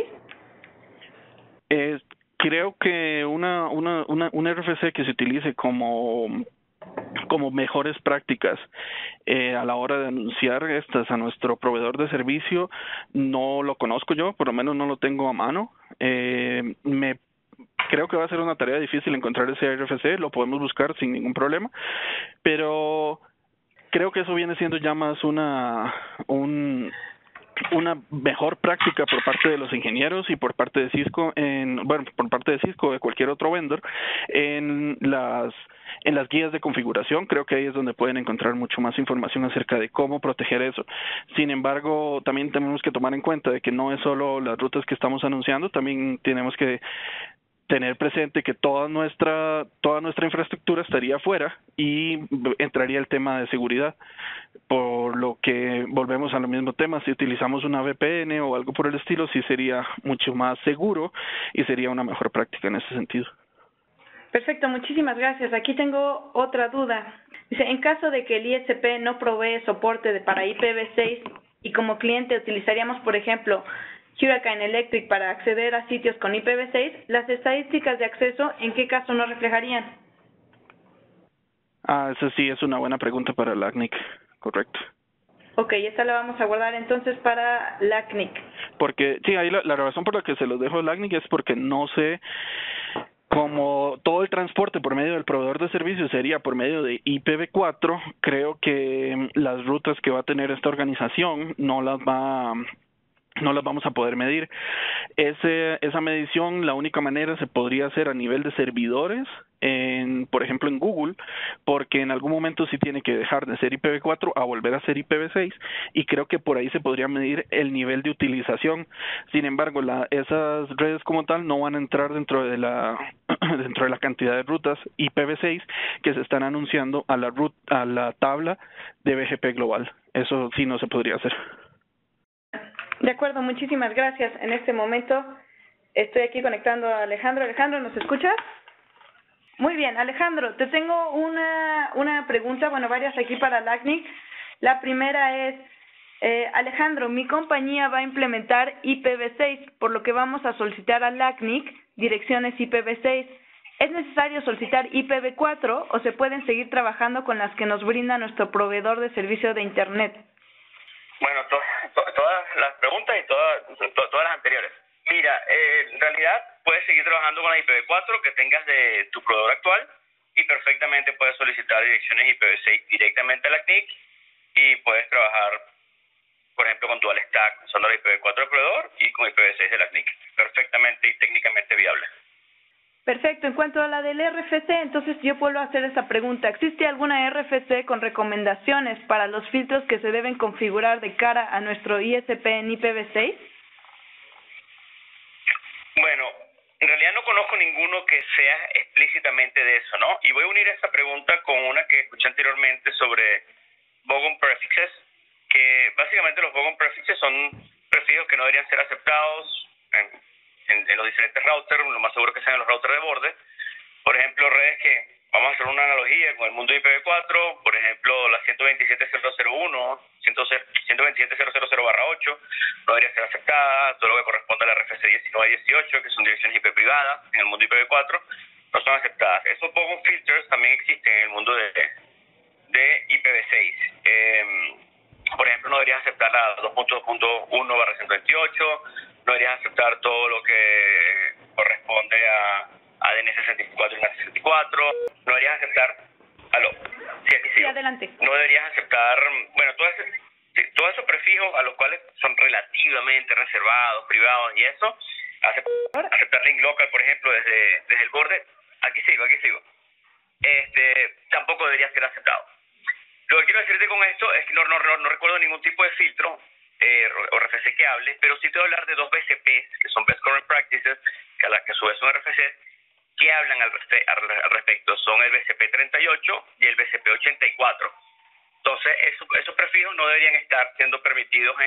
Creo que una RFC que se utilice como mejores prácticas a la hora de anunciar estas a nuestro proveedor de servicio, no lo conozco yo, por lo menos no lo tengo a mano. Creo que va a ser una tarea difícil encontrar ese RFC, lo podemos buscar sin ningún problema, pero creo que eso viene siendo ya más una mejor práctica por parte de los ingenieros y por parte de Cisco, por parte de Cisco o de cualquier otro vendor en las guías de configuración. Creo que ahí es donde pueden encontrar mucho más información acerca de cómo proteger eso. Sin embargo, también tenemos que tomar en cuenta de que no es solo las rutas que estamos anunciando, también tenemos que tener presente que toda nuestra infraestructura estaría afuera y entraría el tema de seguridad, por lo que volvemos al mismo tema. Si utilizamos una VPN o algo por el estilo, sí sería mucho más seguro y sería una mejor práctica en ese sentido. Perfecto, muchísimas gracias. Aquí tengo otra duda. Dice, en caso de que el ISP no provee soporte para IPv6 y como cliente utilizaríamos, por ejemplo, Hurricane Electric para acceder a sitios con IPv6, ¿las estadísticas de acceso en qué caso no reflejarían? Esa sí es una buena pregunta para la LACNIC, correcto. Ok, esta la vamos a guardar entonces para LACNIC. Porque, sí, ahí la razón por la que se los dejo LACNIC es porque no sé, como todo el transporte por medio del proveedor de servicios sería por medio de IPv4, creo que las rutas que va a tener esta organización no las vamos a poder medir. Esa medición, la única manera se podría hacer a nivel de servidores, por ejemplo en Google, porque en algún momento sí tiene que dejar de ser IPv4 a volver a ser IPv6, y creo que por ahí se podría medir el nivel de utilización. Sin embargo, esas redes como tal no van a entrar dentro de la cantidad de rutas IPv6 que se están anunciando a la tabla de BGP global. Eso sí no se podría hacer. De acuerdo, muchísimas gracias. En este momento estoy aquí conectando a Alejandro. Alejandro, ¿nos escuchas? Muy bien, Alejandro, te tengo una pregunta, varias aquí para LACNIC. La primera es, Alejandro, mi compañía va a implementar IPv6, por lo que vamos a solicitar a LACNIC direcciones IPv6. ¿Es necesario solicitar IPv4 o se pueden seguir trabajando con las que nos brinda nuestro proveedor de servicio de Internet? Bueno, todas las preguntas y todas las anteriores. Mira, en realidad puedes seguir trabajando con la IPv4 que tengas de tu proveedor actual y perfectamente puedes solicitar direcciones IPv6 directamente a la CNIC y puedes trabajar, por ejemplo, con Dual Stack usando la IPv4 del proveedor y con IPv6 de la CNIC. Perfectamente y técnicamente viable. Perfecto. En cuanto a la del RFC, entonces yo vuelvo a hacer esta pregunta. ¿Existe alguna RFC con recomendaciones para los filtros que se deben configurar de cara a nuestro ISP en IPv6? Bueno, en realidad no conozco ninguno que sea explícitamente de eso, ¿no? Y voy a unir esta pregunta con una que escuché anteriormente sobre bogon prefixes, que básicamente los bogon prefixes son prefijos que no deberían ser aceptados en los diferentes routers, lo más seguro que sean los routers de borde. Por ejemplo, redes que, vamos a hacer una analogía con el mundo de IPv4, por ejemplo, la 127.001, 127.000/8, no debería ser aceptada. Todo lo que corresponde a la RFC 19 y 18, que son direcciones IP privadas en el mundo IPv4, no son aceptadas. Esos bogon filters también existen en el mundo de IPv6. Por ejemplo, no deberías aceptar la 2.2.1/128, no deberías aceptar todo lo que corresponde a DNS 64 y NAT 64, no deberías aceptar Aló. Sí, aquí Sí, sigo. adelante. No deberías aceptar, bueno, todos esos prefijos a los cuales son relativamente reservados, privados y eso, aceptar link local, por ejemplo, desde el borde, aquí sigo. Tampoco debería ser aceptado. Lo que quiero decirte con esto es que no recuerdo ningún tipo de filtro o RFC que hable, pero sí te voy a hablar de dos BCPs, que son Best Current Practices, que a su vez son RFCs, que hablan al respecto. Son el BCP 38 y el BCP 84. Entonces, esos prefijos no deberían estar siendo permitidos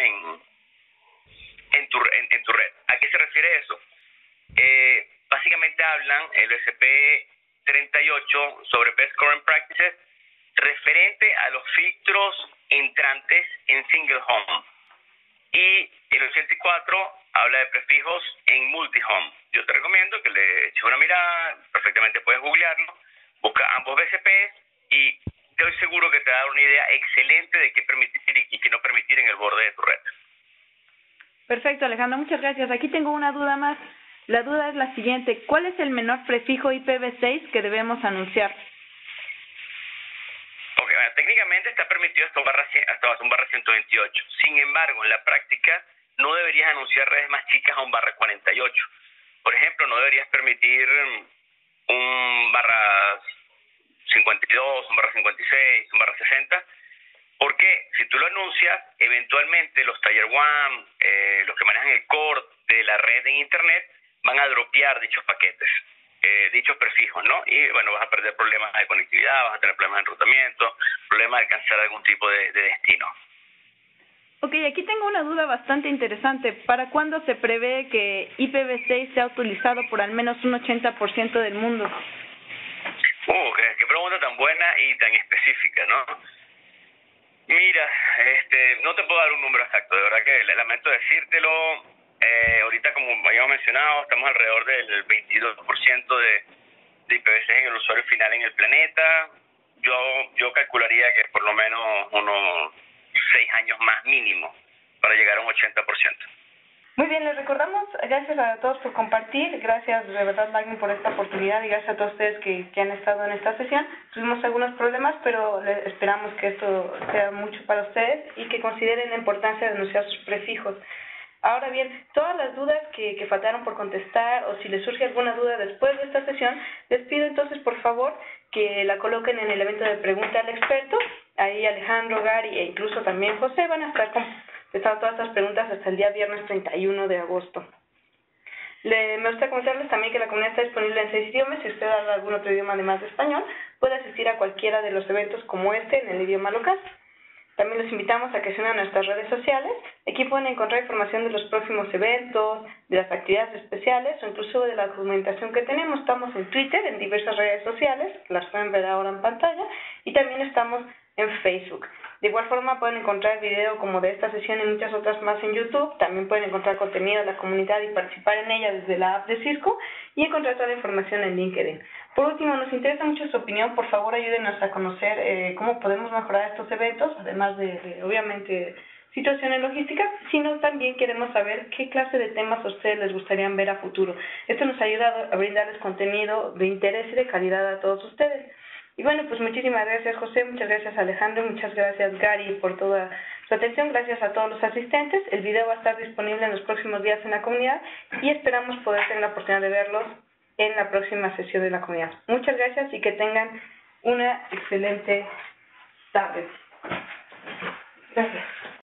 en tu red. ¿A qué se refiere eso? Básicamente hablan el BCP 38 sobre Best Current Practices referente a los filtros entrantes en single home. Y el 84 habla de prefijos en multi-home. Yo te recomiendo que le eches una mirada, perfectamente puedes googlearlo, busca ambos BCPs y estoy seguro que te va a dar una idea excelente de qué permitir y qué no permitir en el borde de tu red. Perfecto, Alejandro, muchas gracias. Aquí tengo una duda más. La duda es la siguiente. ¿Cuál es el menor prefijo IPv6 que debemos anunciar? Ok, bueno, técnicamente está permitido hasta un barra 128. Sin embargo, en la práctica no deberías anunciar redes más chicas a un barra 48. Por ejemplo, no deberías permitir un barra 52, un barra 56, un barra 60. Porque si tú lo anuncias, eventualmente los Tier 1, los que manejan el core de la red en Internet, van a dropear dichos paquetes, dichos prefijos, ¿no? Y bueno, vas a perder problemas de conectividad, vas a tener problemas de enrutamiento, problemas de alcanzar algún tipo de destino. Ok, aquí tengo una duda bastante interesante. ¿Para cuándo se prevé que IPv6 sea utilizado por al menos un 80% del mundo? Qué pregunta tan buena y tan específica, ¿no? Mira, no te puedo dar un número exacto, de verdad que lamento decírtelo. Ahorita, como habíamos mencionado, estamos alrededor del 22% de IPv6 en el usuario final en el planeta. Yo calcularía que por lo menos unos 6 años más mínimo para llegar a un 80%. Muy bien, les recordamos, gracias a todos por compartir, gracias de verdad, Magni, por esta oportunidad y gracias a todos ustedes que han estado en esta sesión. Tuvimos algunos problemas, pero esperamos que esto sea mucho para ustedes y que consideren la importancia de anunciar sus prefijos. Ahora bien, todas las dudas que faltaron por contestar o si les surge alguna duda después de esta sesión, les pido entonces por favor que la coloquen en el evento de Pregunta al Experto. Ahí Alejandro, Gary e incluso también José van a estar contestando todas estas preguntas hasta el día viernes 31 de agosto. Me gusta comentarles también que la comunidad está disponible en 6 idiomas. Si usted habla algún otro idioma además de español, puede asistir a cualquiera de los eventos como este en el idioma local. También los invitamos a que se unan a nuestras redes sociales. Aquí pueden encontrar información de los próximos eventos, de las actividades especiales o incluso de la documentación que tenemos. Estamos en Twitter, en diversas redes sociales, las pueden ver ahora en pantalla, y también estamos en Facebook. De igual forma pueden encontrar video como de esta sesión y muchas otras más en YouTube. También pueden encontrar contenido de la comunidad y participar en ella desde la app de Cisco y encontrar toda la información en LinkedIn. Por último, nos interesa mucho su opinión. Por favor, ayúdenos a conocer cómo podemos mejorar estos eventos, además de obviamente, situaciones logísticas, sino también queremos saber qué clase de temas a ustedes les gustaría ver a futuro. Esto nos ayuda a brindarles contenido de interés y de calidad a todos ustedes. Y bueno, pues muchísimas gracias, José, muchas gracias, Alejandro, muchas gracias, Gary, por toda su atención. Gracias a todos los asistentes. El video va a estar disponible en los próximos días en la comunidad y esperamos poder tener la oportunidad de verlos en la próxima sesión de la comunidad. Muchas gracias y que tengan una excelente tarde. Gracias.